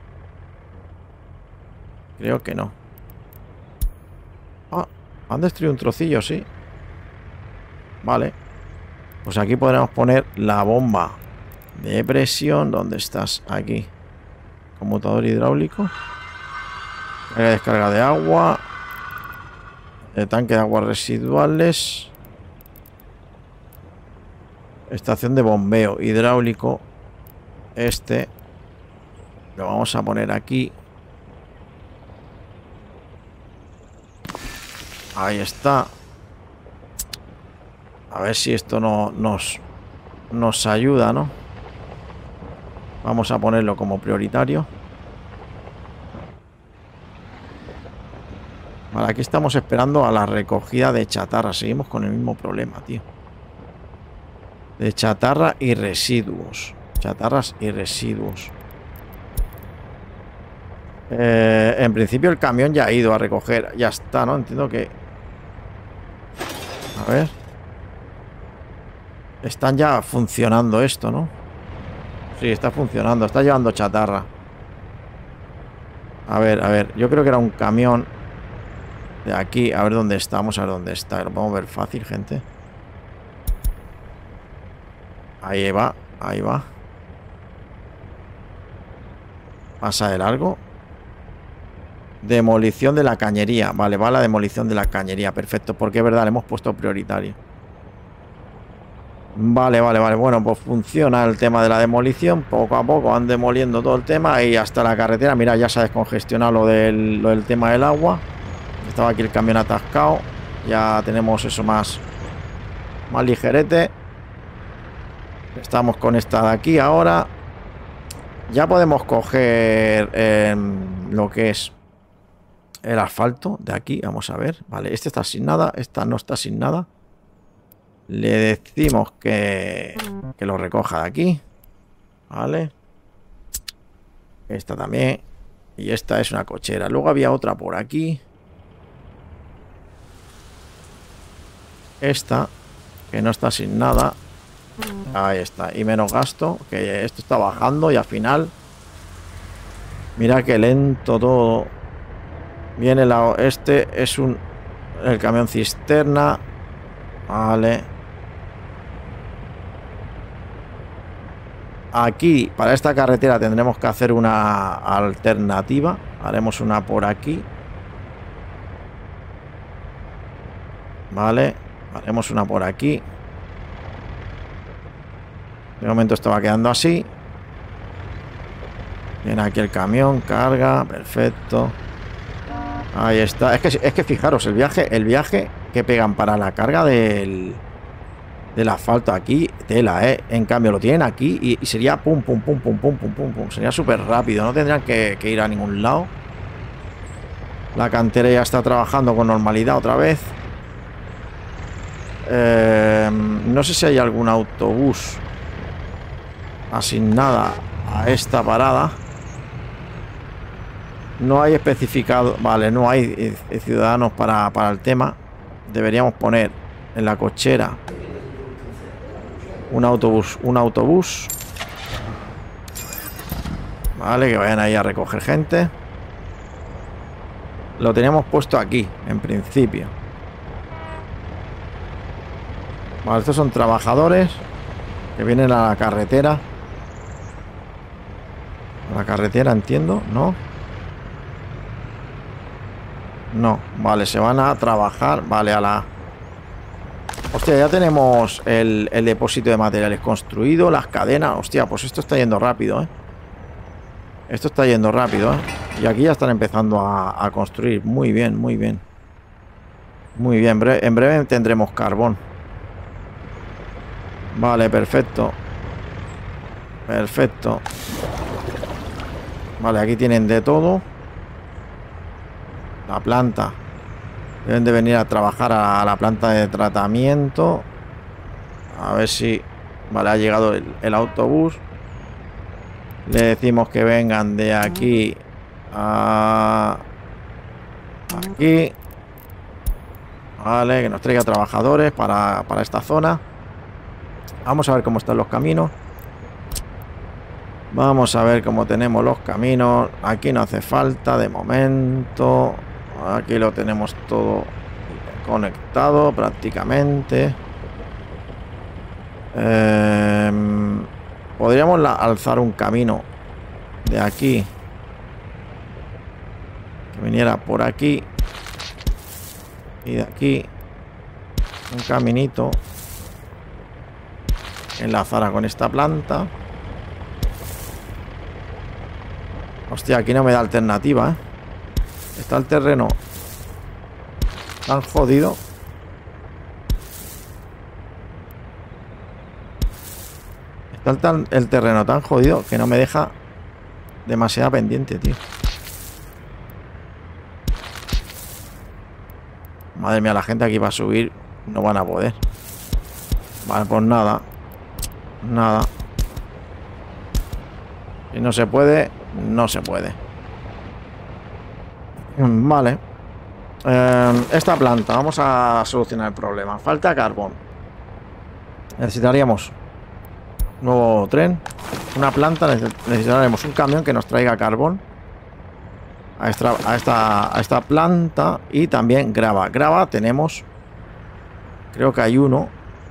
Creo que no. Ah, han destruido un trocillo, sí. Vale. Pues aquí podremos poner la bomba de presión. ¿Dónde estás? Aquí. Conmutador hidráulico. Carga y descarga de agua. El tanque de aguas residuales. Estación de bombeo hidráulico. Este lo vamos a poner aquí. Ahí está. A ver si esto no nos, nos ayuda, ¿no? Vamos a ponerlo como prioritario. Vale, aquí estamos esperando a la recogida de chatarra. Seguimos con el mismo problema, tío. De chatarra y residuos. Chatarras y residuos. Eh, en principio el camión ya ha ido a recoger. Ya está, ¿no? Entiendo que... A ver. Están ya funcionando esto, ¿no? Sí, está funcionando. Está llevando chatarra. A ver, a ver. Yo creo que era un camión de aquí. A ver dónde está. Vamos a ver dónde está. Lo podemos ver fácil, gente. Ahí va. Ahí va. Pasa de largo. Demolición de la cañería. Vale, va la demolición de la cañería. Perfecto, porque es verdad, le hemos puesto prioritario. Vale, vale, vale. Bueno, pues funciona el tema de la demolición. Poco a poco van demoliendo todo el tema. Y hasta la carretera. Mira, ya se ha descongestionado lo del, lo del tema del agua. Estaba aquí el camión atascado. Ya tenemos eso más, más ligerete. Estamos con esta de aquí ahora. Ya podemos coger eh, lo que es el asfalto de aquí. Vamos a ver. Vale, este está sin nada. Esta no está sin nada. Le decimos que, que lo recoja de aquí. Vale. Esta también. Y esta es una cochera. Luego había otra por aquí. Esta, que no está sin nada. Ahí está. Y menos gasto. Que esto está bajando y al final... Mira qué lento todo. Viene la... Este es un... El camión cisterna. Vale. Aquí, para esta carretera tendremos que hacer una alternativa. Haremos una por aquí. Vale. Haremos una por aquí. De momento esto va quedando así. Viene aquí el camión, carga, perfecto. Ahí está. Es que, es que fijaros, el viaje, el viaje que pegan para la carga del... Del asfalto aquí, tela, ¿eh? En cambio lo tienen aquí y, y sería pum, pum, pum, pum, pum, pum, pum, pum. Sería súper rápido, no tendrían que, que ir a ningún lado. La cantera ya está trabajando con normalidad otra vez. Eh, no sé si hay algún autobús asignada a esta parada. No hay especificado, vale, no hay ciudadanos para, para el tema. Deberíamos poner en la cochera un autobús, un autobús. Vale, que vayan ahí a recoger gente. Lo teníamos puesto aquí, en principio. Vale, estos son trabajadores que vienen a la carretera. A la carretera, entiendo, ¿no? No, vale, se van a trabajar. Vale, a la... Hostia, ya tenemos el, el depósito de materiales construido, las cadenas. Hostia, pues esto está yendo rápido, ¿eh? Esto está yendo rápido, ¿eh? Y aquí ya están empezando a, a construir. Muy bien, muy bien. Muy bien, bre- en breve tendremos carbón. Vale, perfecto. Perfecto. Vale, aquí tienen de todo. La planta. Deben de venir a trabajar a la planta de tratamiento. A ver si... Vale, ha llegado el, el autobús. Le decimos que vengan de aquí a... Aquí. Vale, que nos traiga trabajadores para, para esta zona. Vamos a ver cómo están los caminos. Vamos a ver cómo tenemos los caminos. Aquí no hace falta de momento. Aquí lo tenemos todo conectado prácticamente. Eh, podríamos la, alzar un camino de aquí que viniera por aquí y de aquí un caminito que enlazara con esta planta. Hostia, aquí no me da alternativa, ¿eh? Está el terreno tan jodido. Está el, tan, el terreno tan jodido que no me deja demasiada pendiente, tío. Madre mía, la gente aquí va a subir. No van a poder. Vale, pues nada. Nada. Si no se puede, no se puede. Vale. Eh, esta planta, vamos a solucionar el problema. Falta carbón. Necesitaríamos nuevo tren. Una planta, necesitaremos un camión que nos traiga carbón a esta, a esta, a esta planta. Y también grava. Grava tenemos. Creo que hay uno.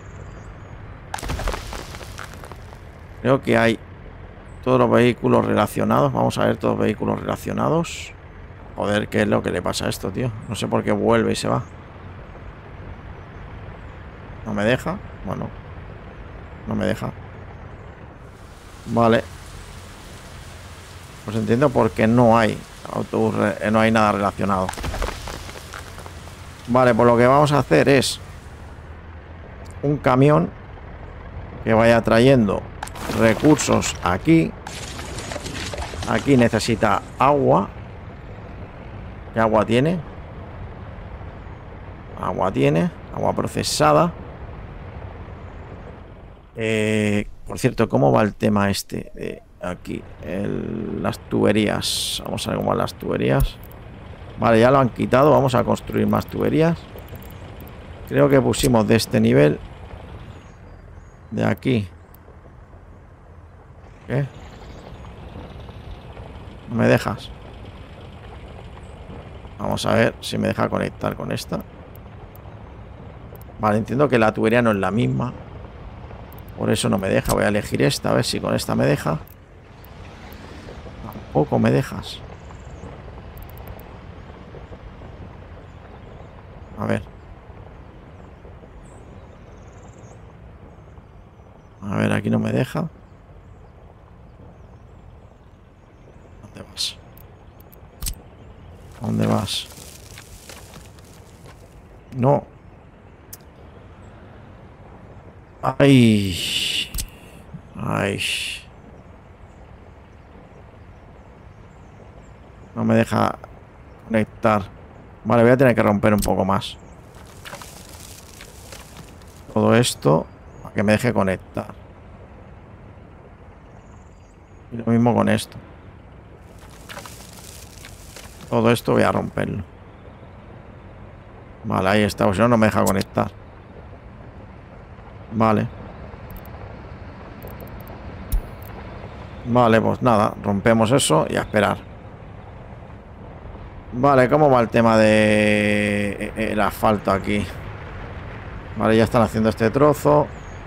Creo que hay todos los vehículos relacionados. Vamos a ver todos los vehículos relacionados. Joder, ¿qué es lo que le pasa a esto, tío? No sé por qué vuelve y se va. ¿No me deja? Bueno. No me deja. Vale. Pues entiendo por qué no hay autobús, no hay nada relacionado. Vale, pues lo que vamos a hacer es un camión que vaya trayendo recursos aquí. Aquí necesita agua. ¿Qué agua tiene? Agua tiene. Agua procesada. Eh, por cierto, ¿cómo va el tema este? Eh, aquí, el, las tuberías. Vamos a ver cómo van las tuberías. Vale, ya lo han quitado. Vamos a construir más tuberías. Creo que pusimos de este nivel. De aquí. ¿Qué? ¿No me dejas? Vamos a ver si me deja conectar con esta. Vale, entiendo que la tubería no es la misma. Por eso no me deja. Voy a elegir esta, a ver si con esta me deja. Tampoco me dejas. A ver. A ver, aquí no me deja. ¿Dónde vas? ¿Dónde vas? No. Ay. Ay. No me deja conectar. Vale, voy a tener que romper un poco más. Todo esto para que me deje conectar. Y lo mismo con esto. Todo esto voy a romperlo. Vale, ahí está. O si no, no me deja conectar. Vale. Vale, pues nada. Rompemos eso y a esperar. Vale, ¿cómo va el tema de el asfalto aquí? Vale, ya están haciendo este trozo.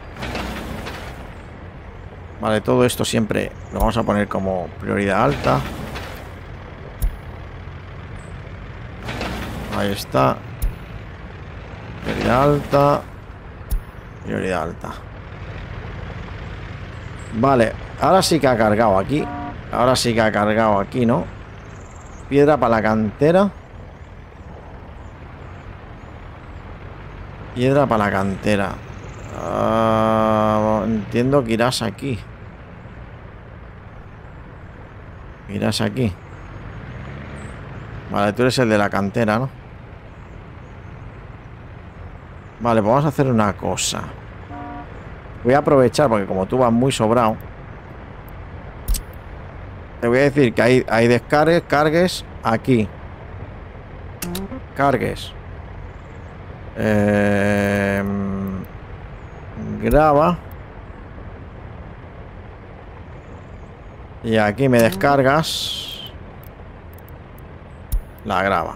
Vale, todo esto siempre lo vamos a poner como prioridad alta. Ahí está. Prioridad alta. Prioridad alta. Vale, ahora sí que ha cargado aquí. Ahora sí que ha cargado aquí, ¿no? Piedra para la cantera. Piedra para la cantera. Uh, entiendo que irás aquí. Irás aquí. Vale, tú eres el de la cantera, ¿no? Vale, pues vamos a hacer una cosa. Voy a aprovechar porque como tú vas muy sobrado, te voy a decir que hay, hay descargues, cargues aquí. Cargues. Eh, graba. Y aquí me descargas la grava.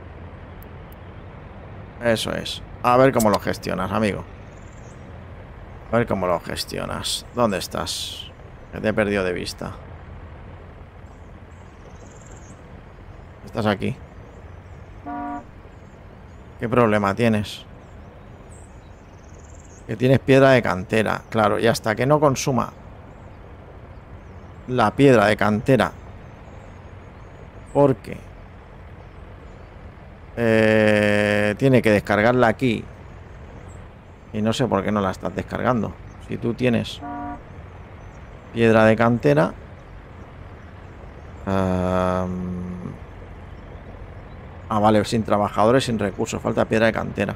Eso es. A ver cómo lo gestionas, amigo. A ver cómo lo gestionas. ¿Dónde estás? Que te he perdido de vista. Estás aquí. ¿Qué problema tienes? Que tienes piedra de cantera. Claro, y hasta que no consuma la piedra de cantera, porque eh, tiene que descargarla aquí. Y no sé por qué no la estás descargando. Si tú tienes piedra de cantera, um, ah, vale, sin trabajadores, sin recursos. Falta piedra de cantera.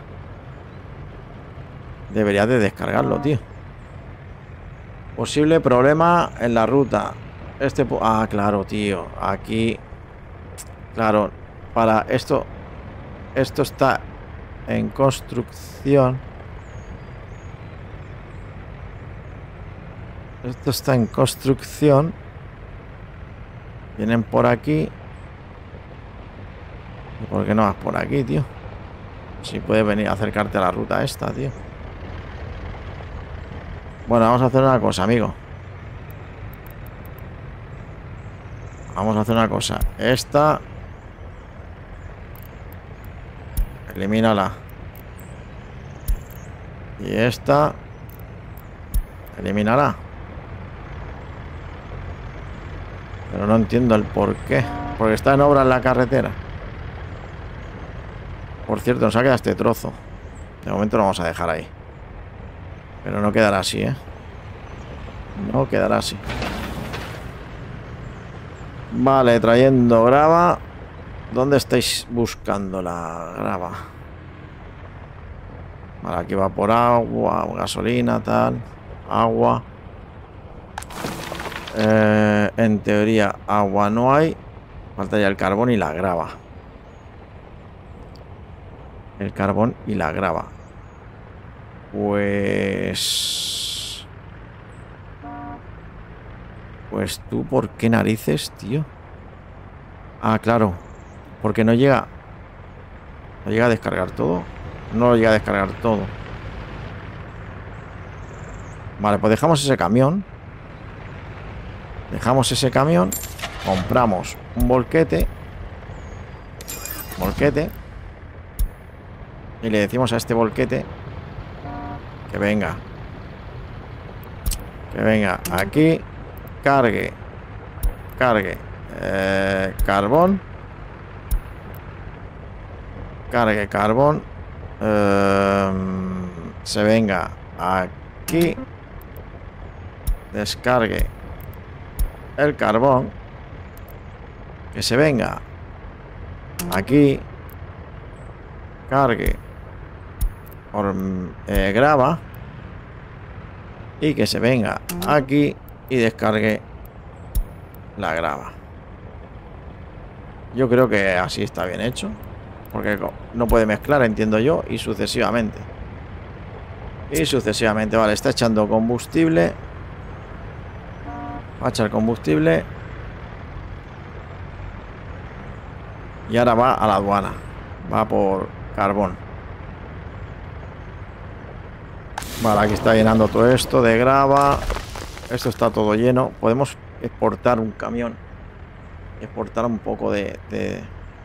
Deberías de descargarlo, tío. Posible problema en la ruta. Este... Ah, claro, tío. Aquí... Claro, para esto... Esto está en construcción. Esto está en construcción. Vienen por aquí. ¿Y por qué no vas por aquí, tío? Si puedes venir a acercarte a la ruta esta, tío. Bueno, vamos a hacer una cosa, amigo. Vamos a hacer una cosa. Esta... Elimínala. Y esta... Elimínala. Pero no entiendo el por qué. Porque está en obra en la carretera. Por cierto, nos ha quedado este trozo. De momento lo vamos a dejar ahí. Pero no quedará así, ¿eh? No quedará así. Vale, trayendo grava. ¿Dónde estáis buscando la grava? Vale, aquí va por agua, gasolina, tal. Agua. Eh, en teoría, agua no hay. Faltaría el carbón y la grava. El carbón y la grava. Pues... Pues tú, ¿por qué narices, tío? Ah, claro. Porque no llega... ¿No llega a descargar todo? No lo llega a descargar todo. Vale, pues dejamos ese camión. Dejamos ese camión. Compramos un volquete. Volquete. Y le decimos a este volquete que venga. Que venga aquí. Cargue. Cargue. Eh, carbón. Cargue carbón. Eh, se venga aquí. Descargue el carbón. Que se venga aquí. Cargue. Por, eh, grava. Y que se venga aquí y descargue la grava. Yo creo que así está bien hecho. Porque no puede mezclar, entiendo yo. Y sucesivamente. Y sucesivamente. Vale, está echando combustible. Va a echar combustible. Y ahora va a la aduana. Va por carbón. Vale, aquí está llenando todo esto de grava. Esto está todo lleno. Podemos exportar un camión. Exportar un poco de... De,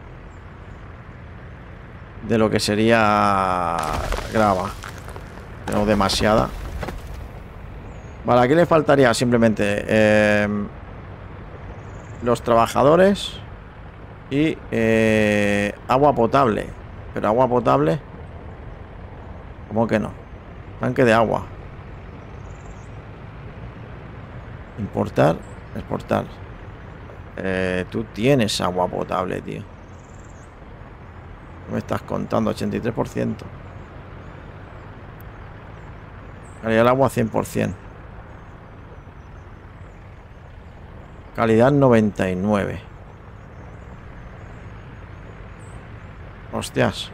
de lo que sería grava. Tenemos demasiada. Vale, aquí le faltaría simplemente eh, los trabajadores y eh, agua potable. Pero agua potable, ¿cómo que no? Tanque de agua. Importar, exportar. Eh, tú tienes agua potable, tío. ¿Qué me estás contando? ochenta y tres por ciento. Calidad del agua cien por ciento. Calidad noventa y nueve. Hostias.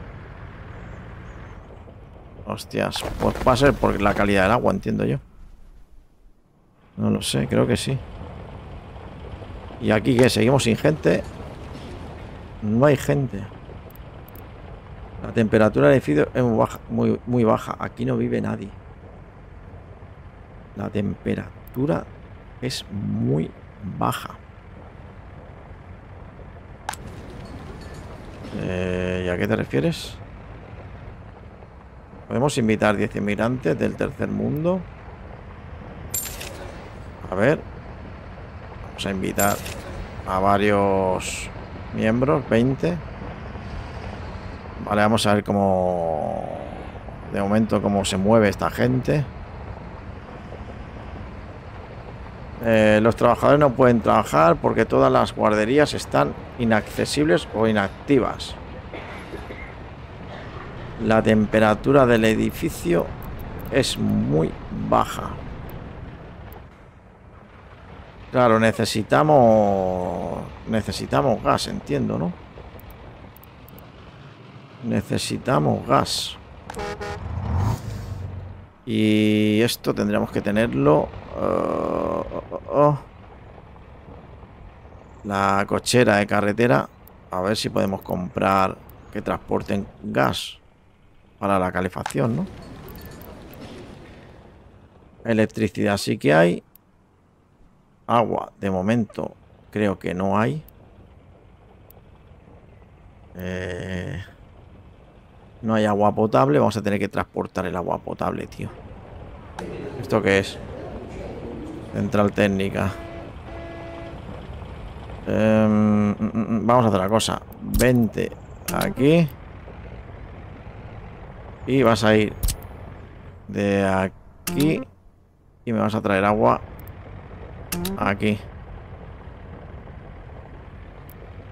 Hostias. Pues va a ser por la calidad del agua, entiendo yo. No lo sé, creo que sí. ¿Y aquí qué? ¿Seguimos sin gente? No hay gente. La temperatura del edificio es muy baja, muy, muy baja. Aquí no vive nadie. La temperatura es muy baja. Eh, ¿y a qué te refieres? Podemos invitar diez inmigrantes del tercer mundo. A ver. Vamos a invitar a varios miembros, veinte. Vale, vamos a ver cómo... De momento cómo se mueve esta gente. Eh, los trabajadores no pueden trabajar porque todas las guarderías están inaccesibles o inactivas. La temperatura del edificio es muy baja. Claro, necesitamos... Necesitamos gas, entiendo, ¿no? Necesitamos gas. Y esto tendríamos que tenerlo... Uh, oh, oh, oh. La cochera de carretera. A ver si podemos comprar que transporten gas para la calefacción, ¿no? Electricidad sí que hay. Agua, de momento, creo que no hay. Eh, no hay agua potable. Vamos a tener que transportar el agua potable, tío. ¿Esto qué es? Central técnica. Eh, vamos a hacer una cosa. Vente aquí. Y vas a ir de aquí. Y me vas a traer agua aquí.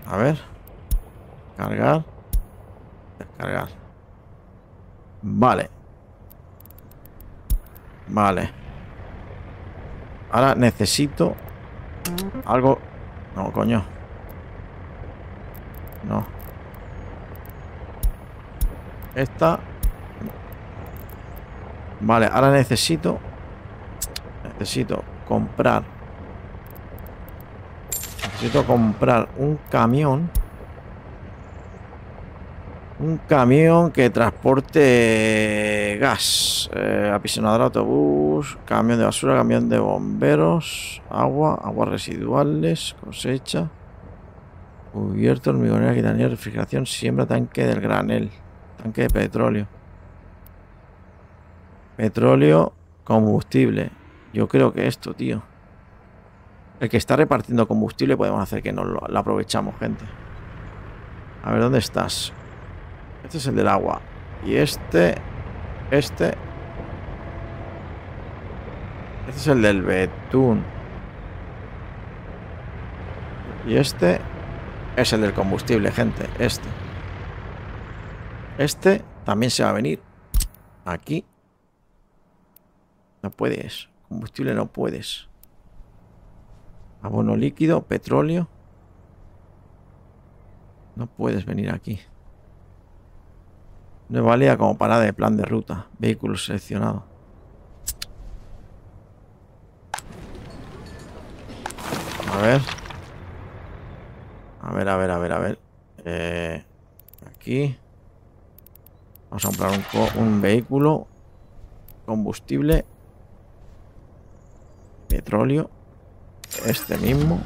A ver. Cargar. Descargar. Vale. Vale. Ahora necesito algo. No, coño. No. Esta. Vale, ahora necesito. Necesito comprar. Necesito comprar un camión. Un camión que transporte gas. Eh, apisonador, autobús, camión de basura, camión de bomberos, agua, aguas residuales, cosecha, cubierto, hormigonera, gitanía, refrigeración, siembra, tanque del granel, tanque de petróleo. Petróleo, combustible. Yo creo que esto, tío. El que está repartiendo combustible podemos hacer que nos lo, lo aprovechamos, gente. A ver, ¿dónde estás? Este es el del agua. Y este... Este... Este es el del betún. Y este... Es el del combustible, gente. Este. Este también se va a venir. Aquí. No puedes. Combustible no puedes. Abono líquido, petróleo. No puedes venir aquí. No es válida como parada de plan de ruta. Vehículo seleccionado. A ver. A ver, a ver, a ver, a ver. Eh, aquí. Vamos a comprar un, un vehículo. Combustible. Petróleo. Este mismo.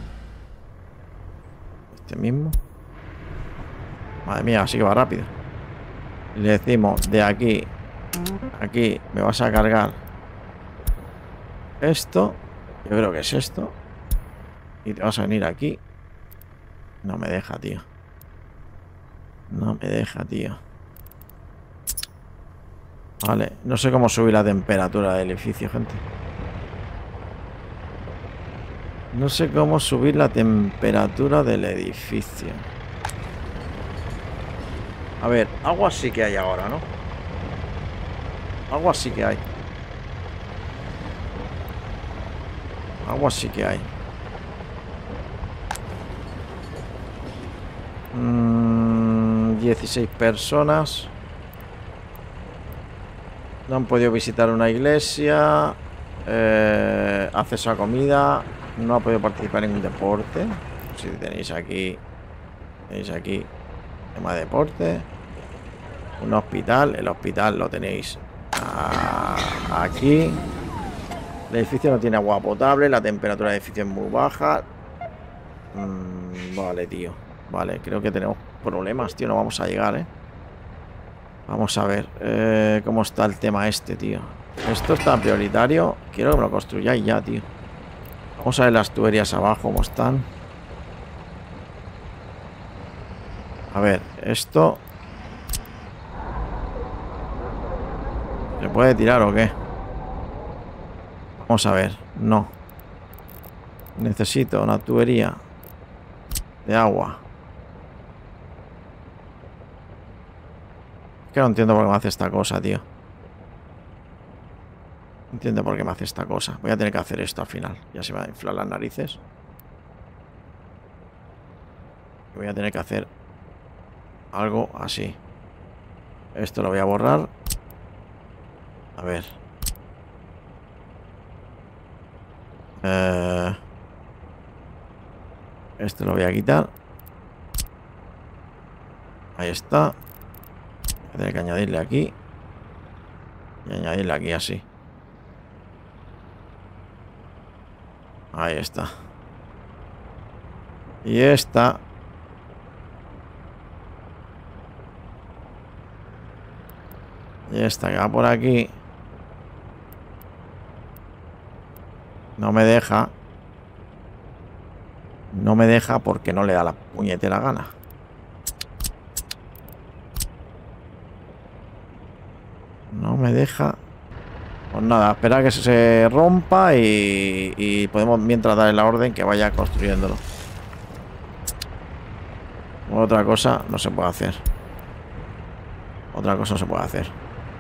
Este mismo. Madre mía, así que va rápido. Le decimos de aquí aquí me vas a cargar esto. Yo creo que es esto. Y te vas a venir aquí. No me deja, tío. No me deja, tío. Vale, no sé cómo subir la temperatura del edificio, gente. No sé cómo subir la temperatura del edificio. A ver, agua sí que hay ahora, ¿no? Agua sí que hay. Agua sí que hay. Mm, dieciséis personas. No han podido visitar una iglesia. Eh, acceso a comida. No ha podido participar en un deporte. Si tenéis aquí. Tenéis aquí. Tema de deporte. Un hospital. El hospital lo tenéis a, aquí. El edificio no tiene agua potable. La temperatura del edificio es muy baja. Mm, vale, tío. Vale, creo que tenemos problemas, tío. No vamos a llegar, ¿eh? Vamos a ver eh, cómo está el tema este, tío. Esto está prioritario. Quiero que me lo construyáis ya, tío. Vamos a ver las tuberías abajo, cómo están. A ver, esto... ¿Se puede tirar o qué? Vamos a ver. No. Necesito una tubería de agua. Es que no entiendo por qué me hace esta cosa, tío. No entiendo por qué me hace esta cosa. Voy a tener que hacer esto al final. Ya se me van a inflar las narices. Voy a tener que hacer algo así. Esto lo voy a borrar. A ver. Eh, este lo voy a quitar. Ahí está. Voy a tener que añadirle aquí. Y añadirle aquí así. Ahí está. Y esta. Y esta que va por aquí. No me deja. No me deja porque no le da la puñetera gana. No me deja. Pues nada, esperar que se rompa y, y podemos mientras darle la orden que vaya construyéndolo. Otra cosa no se puede hacer. Otra cosa no se puede hacer.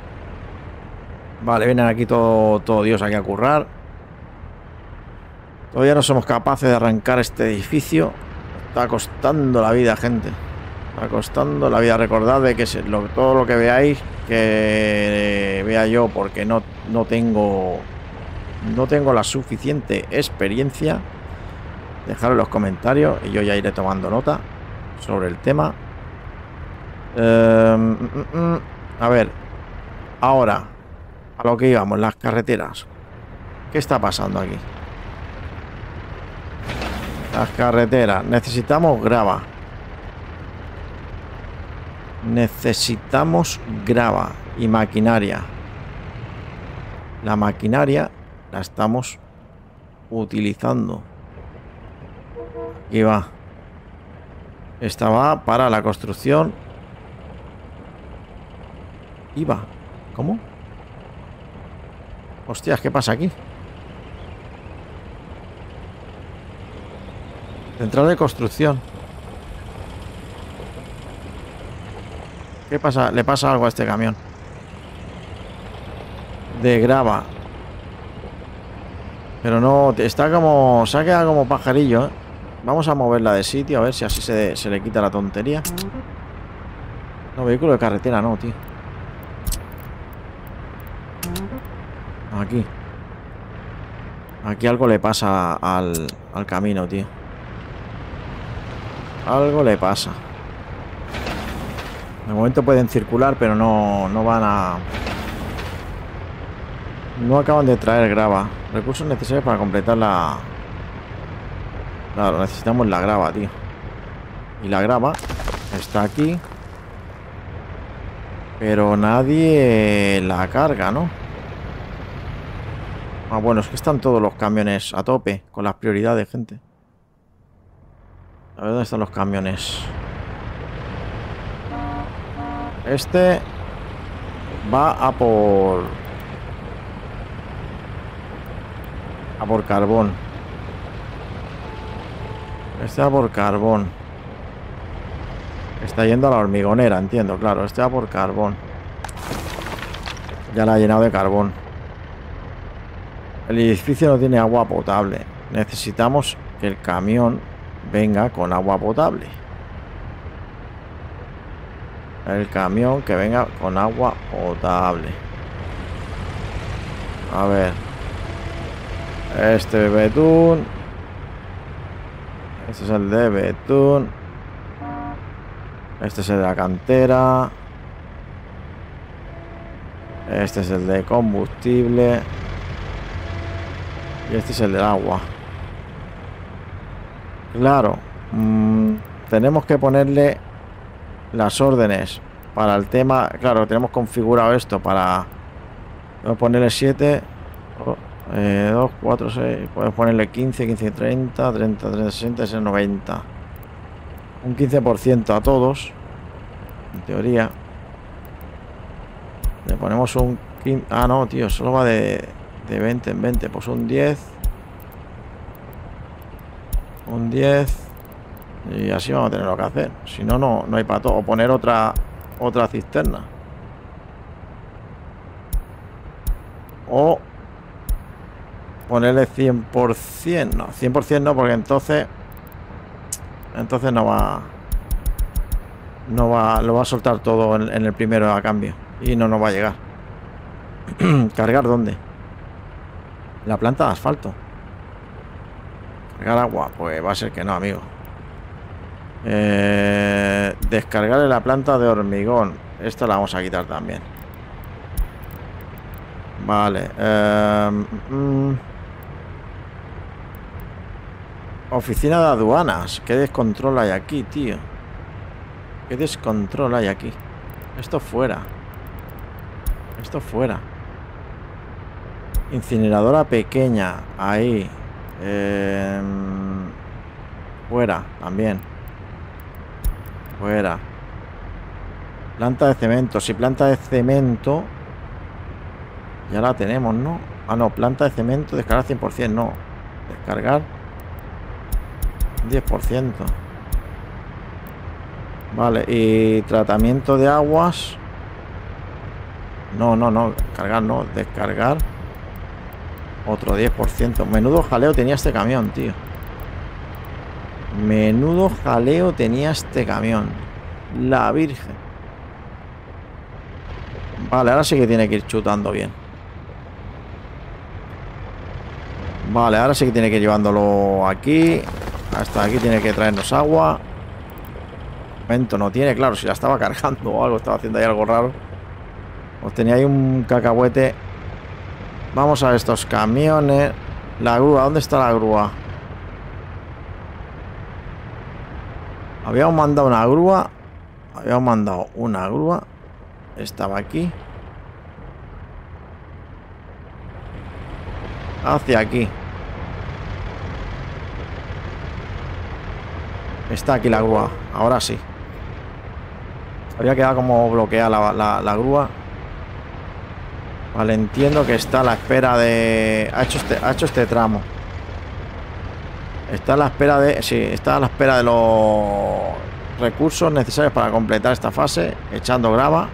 Vale, vienen aquí todo, todo Dios aquí a currar. Todavía no somos capaces de arrancar este edificio. Está costando la vida, gente. Está costando la vida. Recordad de que se, lo, todo lo que veáis, que vea yo, porque no, no tengo no tengo la suficiente experiencia. Dejadlo en los comentarios y yo ya iré tomando nota sobre el tema. Eh, mm, mm, a ver, ahora a lo que íbamos, las carreteras. ¿Qué está pasando aquí? Las carreteras. Necesitamos grava. Necesitamos grava y maquinaria. La maquinaria la estamos utilizando. Aquí va. Esta va para la construcción. Y va. ¿Cómo? Hostias, ¿qué pasa aquí? Central de construcción. ¿Qué pasa? Le pasa algo a este camión. De grava. Pero no, está como... Se ha quedado como pajarillo, ¿eh? Vamos a moverla de sitio, a ver si así se, se le quita la tontería. No, vehículo de carretera no, tío. Aquí. Aquí algo le pasa al, al camino, tío. Algo le pasa. De momento pueden circular, pero no, no van a... No acaban de traer grava. Recursos necesarios para completar la... Claro, necesitamos la grava, tío. Y la grava está aquí. Pero nadie la carga, ¿no? Ah, bueno, es que están todos los camiones a tope con las prioridades, gente. A ver dónde están los camiones. Este va a por... A por carbón. Este va por carbón. Está yendo a la hormigonera, entiendo, claro. Este va por carbón. Ya la ha llenado de carbón. El edificio no tiene agua potable. Necesitamos que el camión venga con agua potable. El camión que venga con agua potable. A ver. Este de betún. Este es el de betún. Este es el de la cantera. Este es el de combustible. Y este es el del agua. Claro. Mmm, tenemos que ponerle las órdenes para el tema. Claro, tenemos configurado esto para... Vamos a ponerle siete. Eh, dos, cuatro, seis. Podemos ponerle quince, quince, treinta, treinta, treinta, sesenta, sesenta, noventa. Un quince por ciento a todos. En teoría. Le ponemos un quince. Ah, no, tío, solo va de, de veinte en veinte. Pues un diez. Un diez. Y así vamos a tener lo que hacer. Si no, no, no hay para todo. O poner otra, otra cisterna. O ponerle cien por cien. No, cien por cien no, porque entonces Entonces no va No va, lo va a soltar todo en, en el primero a cambio. Y no nos va a llegar. ¿Cargar dónde? La planta de asfalto. ¿Cargar agua? Pues va a ser que no, amigo. eh, Descargar en la planta de hormigón. Esta la vamos a quitar también. Vale. eh, mm, Oficina de aduanas. ¿Qué descontrol hay aquí, tío? ¿Qué descontrol hay aquí? Esto fuera. Esto fuera. Incineradora pequeña. Ahí. Eh, fuera también. Fuera. Planta de cemento. Si planta de cemento ya la tenemos, ¿no? Ah, no. Planta de cemento. Descargar cien por cien. No. Descargar diez por ciento. Vale, y tratamiento de aguas. No, no, no. Cargar, no. Descargar. Otro diez por ciento. Menudo jaleo tenía este camión, tío. Menudo jaleo tenía este camión. La Virgen. Vale, ahora sí que tiene que ir chutando bien. Vale, ahora sí que tiene que ir llevándolo aquí. Hasta aquí tiene que traernos agua. Momento no tiene, claro, si la estaba cargando o algo, estaba haciendo ahí algo raro. Pues tenía ahí un cacahuete. Vamos a estos camiones. La grúa, ¿dónde está la grúa? Habíamos mandado una grúa. Habíamos mandado una grúa. Estaba aquí. Hacia aquí. Está aquí la grúa. Ahora sí. Había quedado como bloqueada la, la, la grúa. Vale, entiendo que está a la espera de... Ha hecho este, ha hecho este tramo. Está a la espera de... Sí, está a la espera de los recursos necesarios para completar esta fase. Echando grava.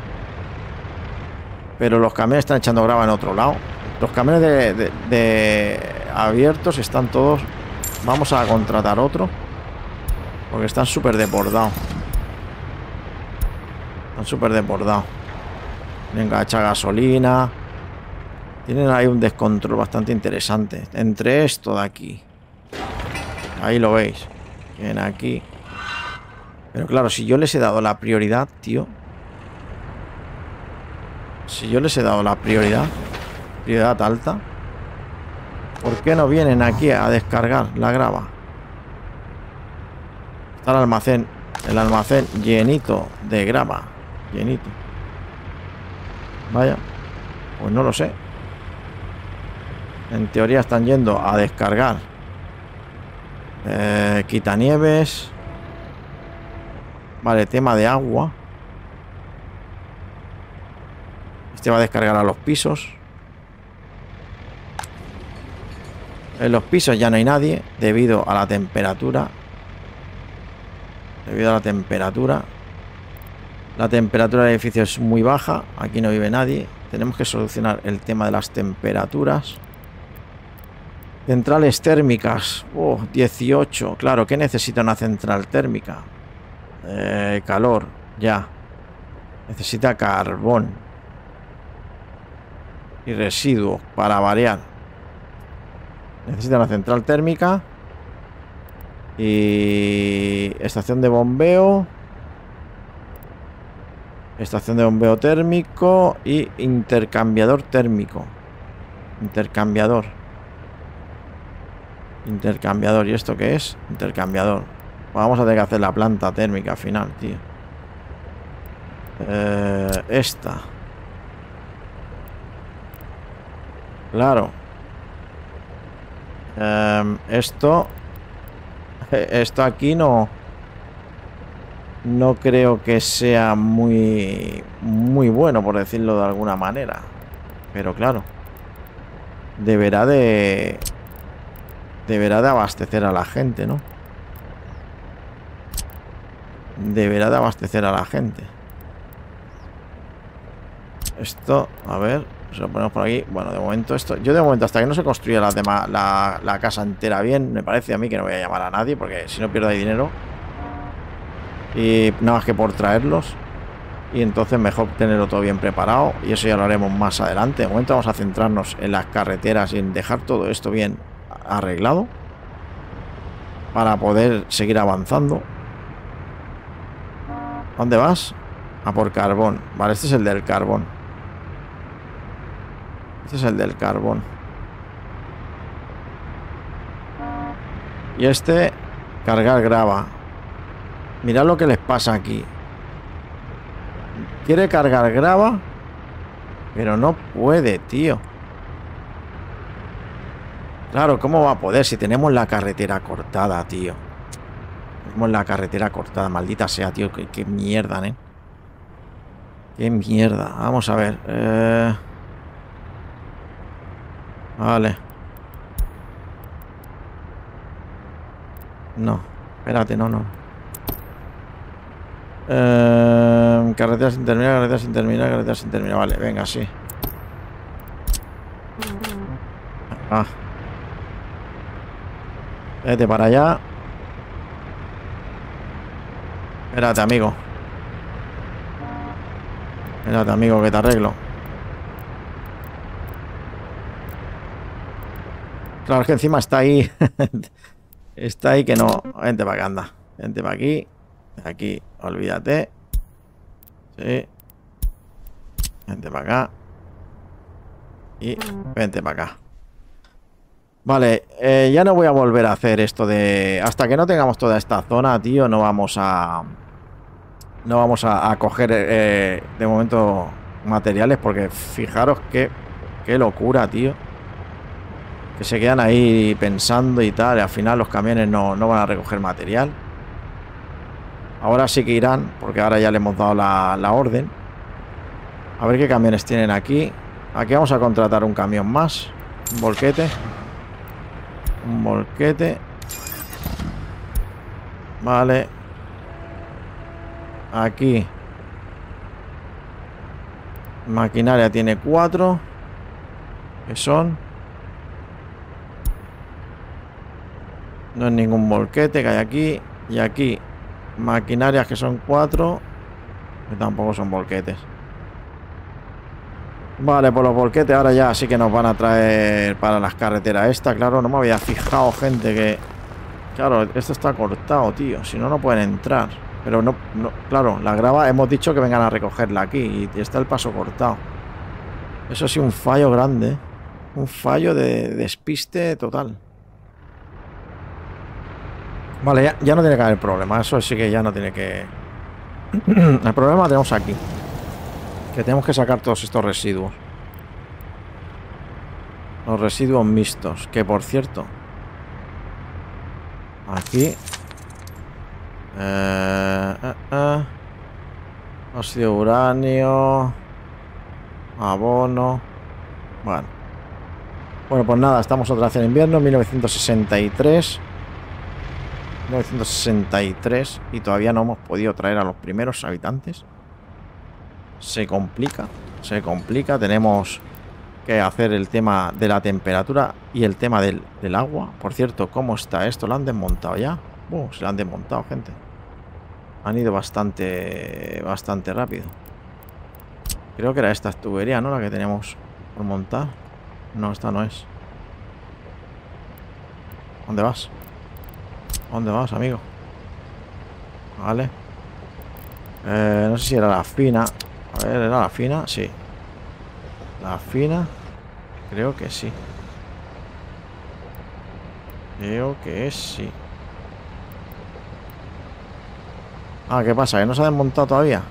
Pero los camiones están echando grava en otro lado. Los camiones de, de, de abiertos están todos... Vamos a contratar otro. Porque están súper desbordados. Están súper desbordados. Venga, echa gasolina. Tienen ahí un descontrol bastante interesante. Entre esto de aquí. Ahí lo veis. Vienen aquí. Pero claro, si yo les he dado la prioridad, tío. Si yo les he dado la prioridad. Prioridad alta. ¿Por qué no vienen aquí a descargar la grava? Está el almacén. El almacén llenito de grava. Llenito. Vaya. Pues no lo sé. En teoría están yendo a descargar. Eh, quitanieves. Vale, tema de agua. Este va a descargar a los pisos. En los pisos ya no hay nadie debido a la temperatura. Debido a la temperatura. La temperatura del edificio es muy baja. Aquí no vive nadie. Tenemos que solucionar el tema de las temperaturas. Centrales térmicas. Oh, dieciocho. Claro, ¿qué necesita una central térmica? Eh, calor. Ya. Necesita carbón. Y residuos para variar. Necesita una central térmica. Y estación de bombeo. Estación de bombeo térmico y intercambiador térmico. Intercambiador. Intercambiador. ¿Y esto qué es? Intercambiador. Vamos a tener que hacer la planta térmica al final, tío. Eh, esta. Claro. Eh, esto... Esto aquí no... No creo que sea muy... Muy bueno, por decirlo de alguna manera. Pero claro. Deberá de... Deberá de abastecer a la gente, ¿no? Deberá de abastecer a la gente. Esto, a ver, se lo ponemos por aquí. Bueno, de momento esto... Yo de momento, hasta que no se construya la, dema, la, la casa entera bien, me parece a mí que no voy a llamar a nadie, porque si no pierdo ahí dinero. Y nada más que por traerlos. Y entonces mejor tenerlo todo bien preparado. Y eso ya lo haremos más adelante. De momento vamos a centrarnos en las carreteras y en dejar todo esto bien arreglado. Para poder seguir avanzando. ¿Dónde vas? A por carbón. Vale, este es el del carbón. Este es el del carbón. Y este, cargar grava. Mirad lo que les pasa aquí. Quiere cargar grava, pero no puede, tío. Claro, ¿cómo va a poder si tenemos la carretera cortada, tío? Tenemos la carretera cortada, maldita sea, tío. Qué, qué mierda, ¿eh? Qué mierda. Vamos a ver. Eh... Vale. No, espérate, no, no. Eh, carretera sin terminar, carretera sin terminar, carretera sin terminar. Vale, venga, sí. Ah. Vete para allá. Espérate, amigo. Espérate, amigo, que te arreglo. Claro, es que encima está ahí. Está ahí que no. Vente para acá, anda. Vente para aquí. Aquí, olvídate. Sí. Vente para acá. Y vente para acá. Vale, eh, ya no voy a volver a hacer esto de... Hasta que no tengamos toda esta zona, tío, no vamos a... No vamos a, a coger eh, de momento materiales, porque fijaros qué, qué locura, tío. Que se quedan ahí pensando y tal, y al final los camiones no, no van a recoger material. Ahora sí que irán, porque ahora ya le hemos dado la, la orden. A ver qué camiones tienen aquí. Aquí vamos a contratar un camión más. Un volquete. Un volquete. Vale. Aquí. Maquinaria tiene cuatro. ¿Qué son? No es ningún volquete que hay aquí. Y aquí. Maquinarias que son cuatro. Que tampoco son volquetes. Vale, pues los volquetes ahora ya sí que nos van a traer para las carreteras esta. Claro, no me había fijado, gente, que... Claro, esto está cortado, tío. Si no, no pueden entrar. Pero no, no... Claro, la grava hemos dicho que vengan a recogerla aquí. Y está el paso cortado. Eso sí, un fallo grande. Un fallo de despiste total. Vale, ya, ya no tiene que haber problema. Eso sí que ya no tiene que... El problema lo tenemos aquí. Que tenemos que sacar todos estos residuos. Los residuos mixtos. Que por cierto, aquí eh, eh, eh. óxido de uranio, abono. Bueno Bueno, pues nada, estamos otra vez en invierno, mil novecientos sesenta y tres mil novecientos sesenta y tres. Y todavía no hemos podido traer a los primeros habitantes. Se complica, se complica. Tenemos que hacer el tema de la temperatura y el tema del, del agua. Por cierto, ¿cómo está esto? ¿Lo han desmontado ya? Uh, se lo han desmontado, gente. Han ido bastante, bastante rápido. Creo que era esta tubería, ¿no? La que teníamos por montar. No, esta no es. ¿Dónde vas? ¿Dónde vas, amigo? Vale. Eh, no sé si era la fina. A ver, ¿era la fina? Sí. La fina. Creo que sí. Creo que es sí. Ah, ¿qué pasa? ¿Que no se ha desmontado todavía?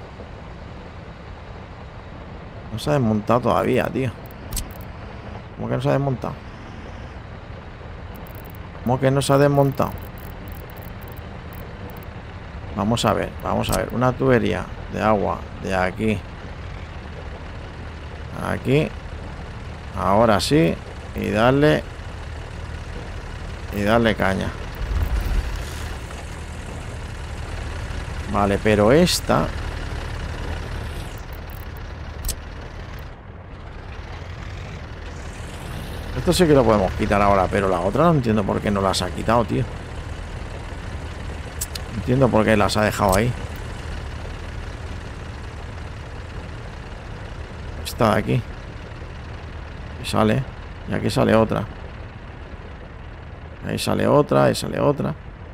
No se ha desmontado todavía, tío. ¿Cómo que no se ha desmontado? ¿Cómo que no se ha desmontado? Vamos a ver, vamos a ver. Una tubería de agua de aquí. Aquí. Ahora sí. Y darle. Y darle caña. Vale, pero esta... Esto sí que lo podemos quitar ahora, pero la otra no entiendo por qué no las ha quitado, tío. No entiendo por qué las ha dejado ahí. Esta de aquí. Y sale. Y aquí sale otra. Ahí sale otra, ahí sale otra.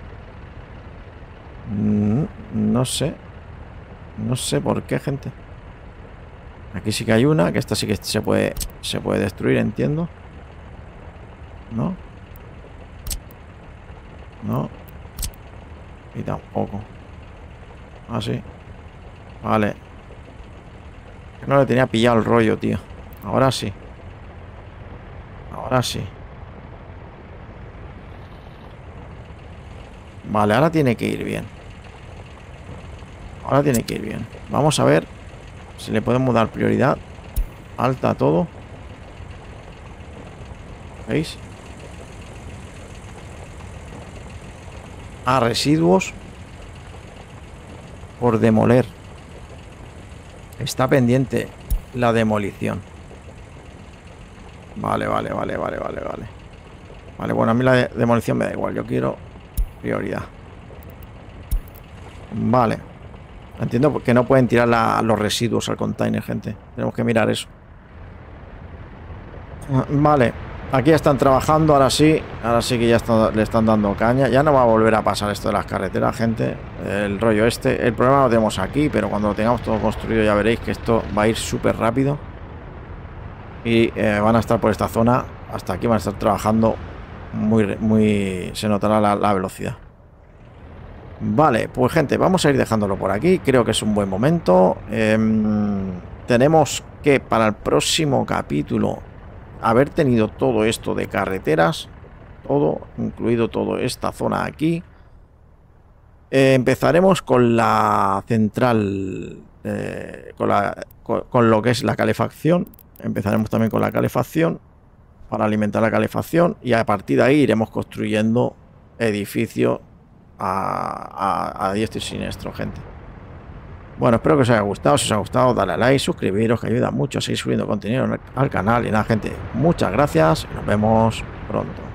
Mm, no sé. No sé por qué, gente. Aquí sí que hay una, que esta sí que se puede, se puede destruir, entiendo. ¿No? No. Y tampoco. Ah, sí. Vale. Que no le tenía pillado el rollo, tío. Ahora sí. Ahora sí. Vale, ahora tiene que ir bien. Ahora tiene que ir bien. Vamos a ver si le podemos dar prioridad alta a todo. ¿Veis? A residuos. por demoler. Está pendiente la demolición. Vale, vale, vale, vale, vale, vale. Vale, bueno, a mí la de demolición me da igual. Yo quiero prioridad. Vale. Entiendo que no pueden tirar la, los residuos al container, gente. Tenemos que mirar eso. Vale. Aquí ya están trabajando, ahora sí. Ahora sí que ya está, le están dando caña. Ya no va a volver a pasar esto de las carreteras, gente. El rollo este. El problema lo tenemos aquí, pero cuando lo tengamos todo construido ya veréis que esto va a ir súper rápido. Y eh, van a estar por esta zona. Hasta aquí van a estar trabajando muy... muy se notará la, la velocidad. Vale, pues gente, vamos a ir dejándolo por aquí. Creo que es un buen momento. Eh, tenemos que para el próximo capítulo haber tenido todo esto de carreteras, todo, incluido toda esta zona aquí. Eh, empezaremos con la central, eh, con, la, con, con lo que es la calefacción. Empezaremos también con la calefacción para alimentar la calefacción y a partir de ahí iremos construyendo edificios a, a, a diestro y siniestro, gente. Bueno, espero que os haya gustado. Si os ha gustado, dale a like, suscribiros, que ayuda mucho a seguir subiendo contenido al canal. Y nada, gente, muchas gracias y nos vemos pronto.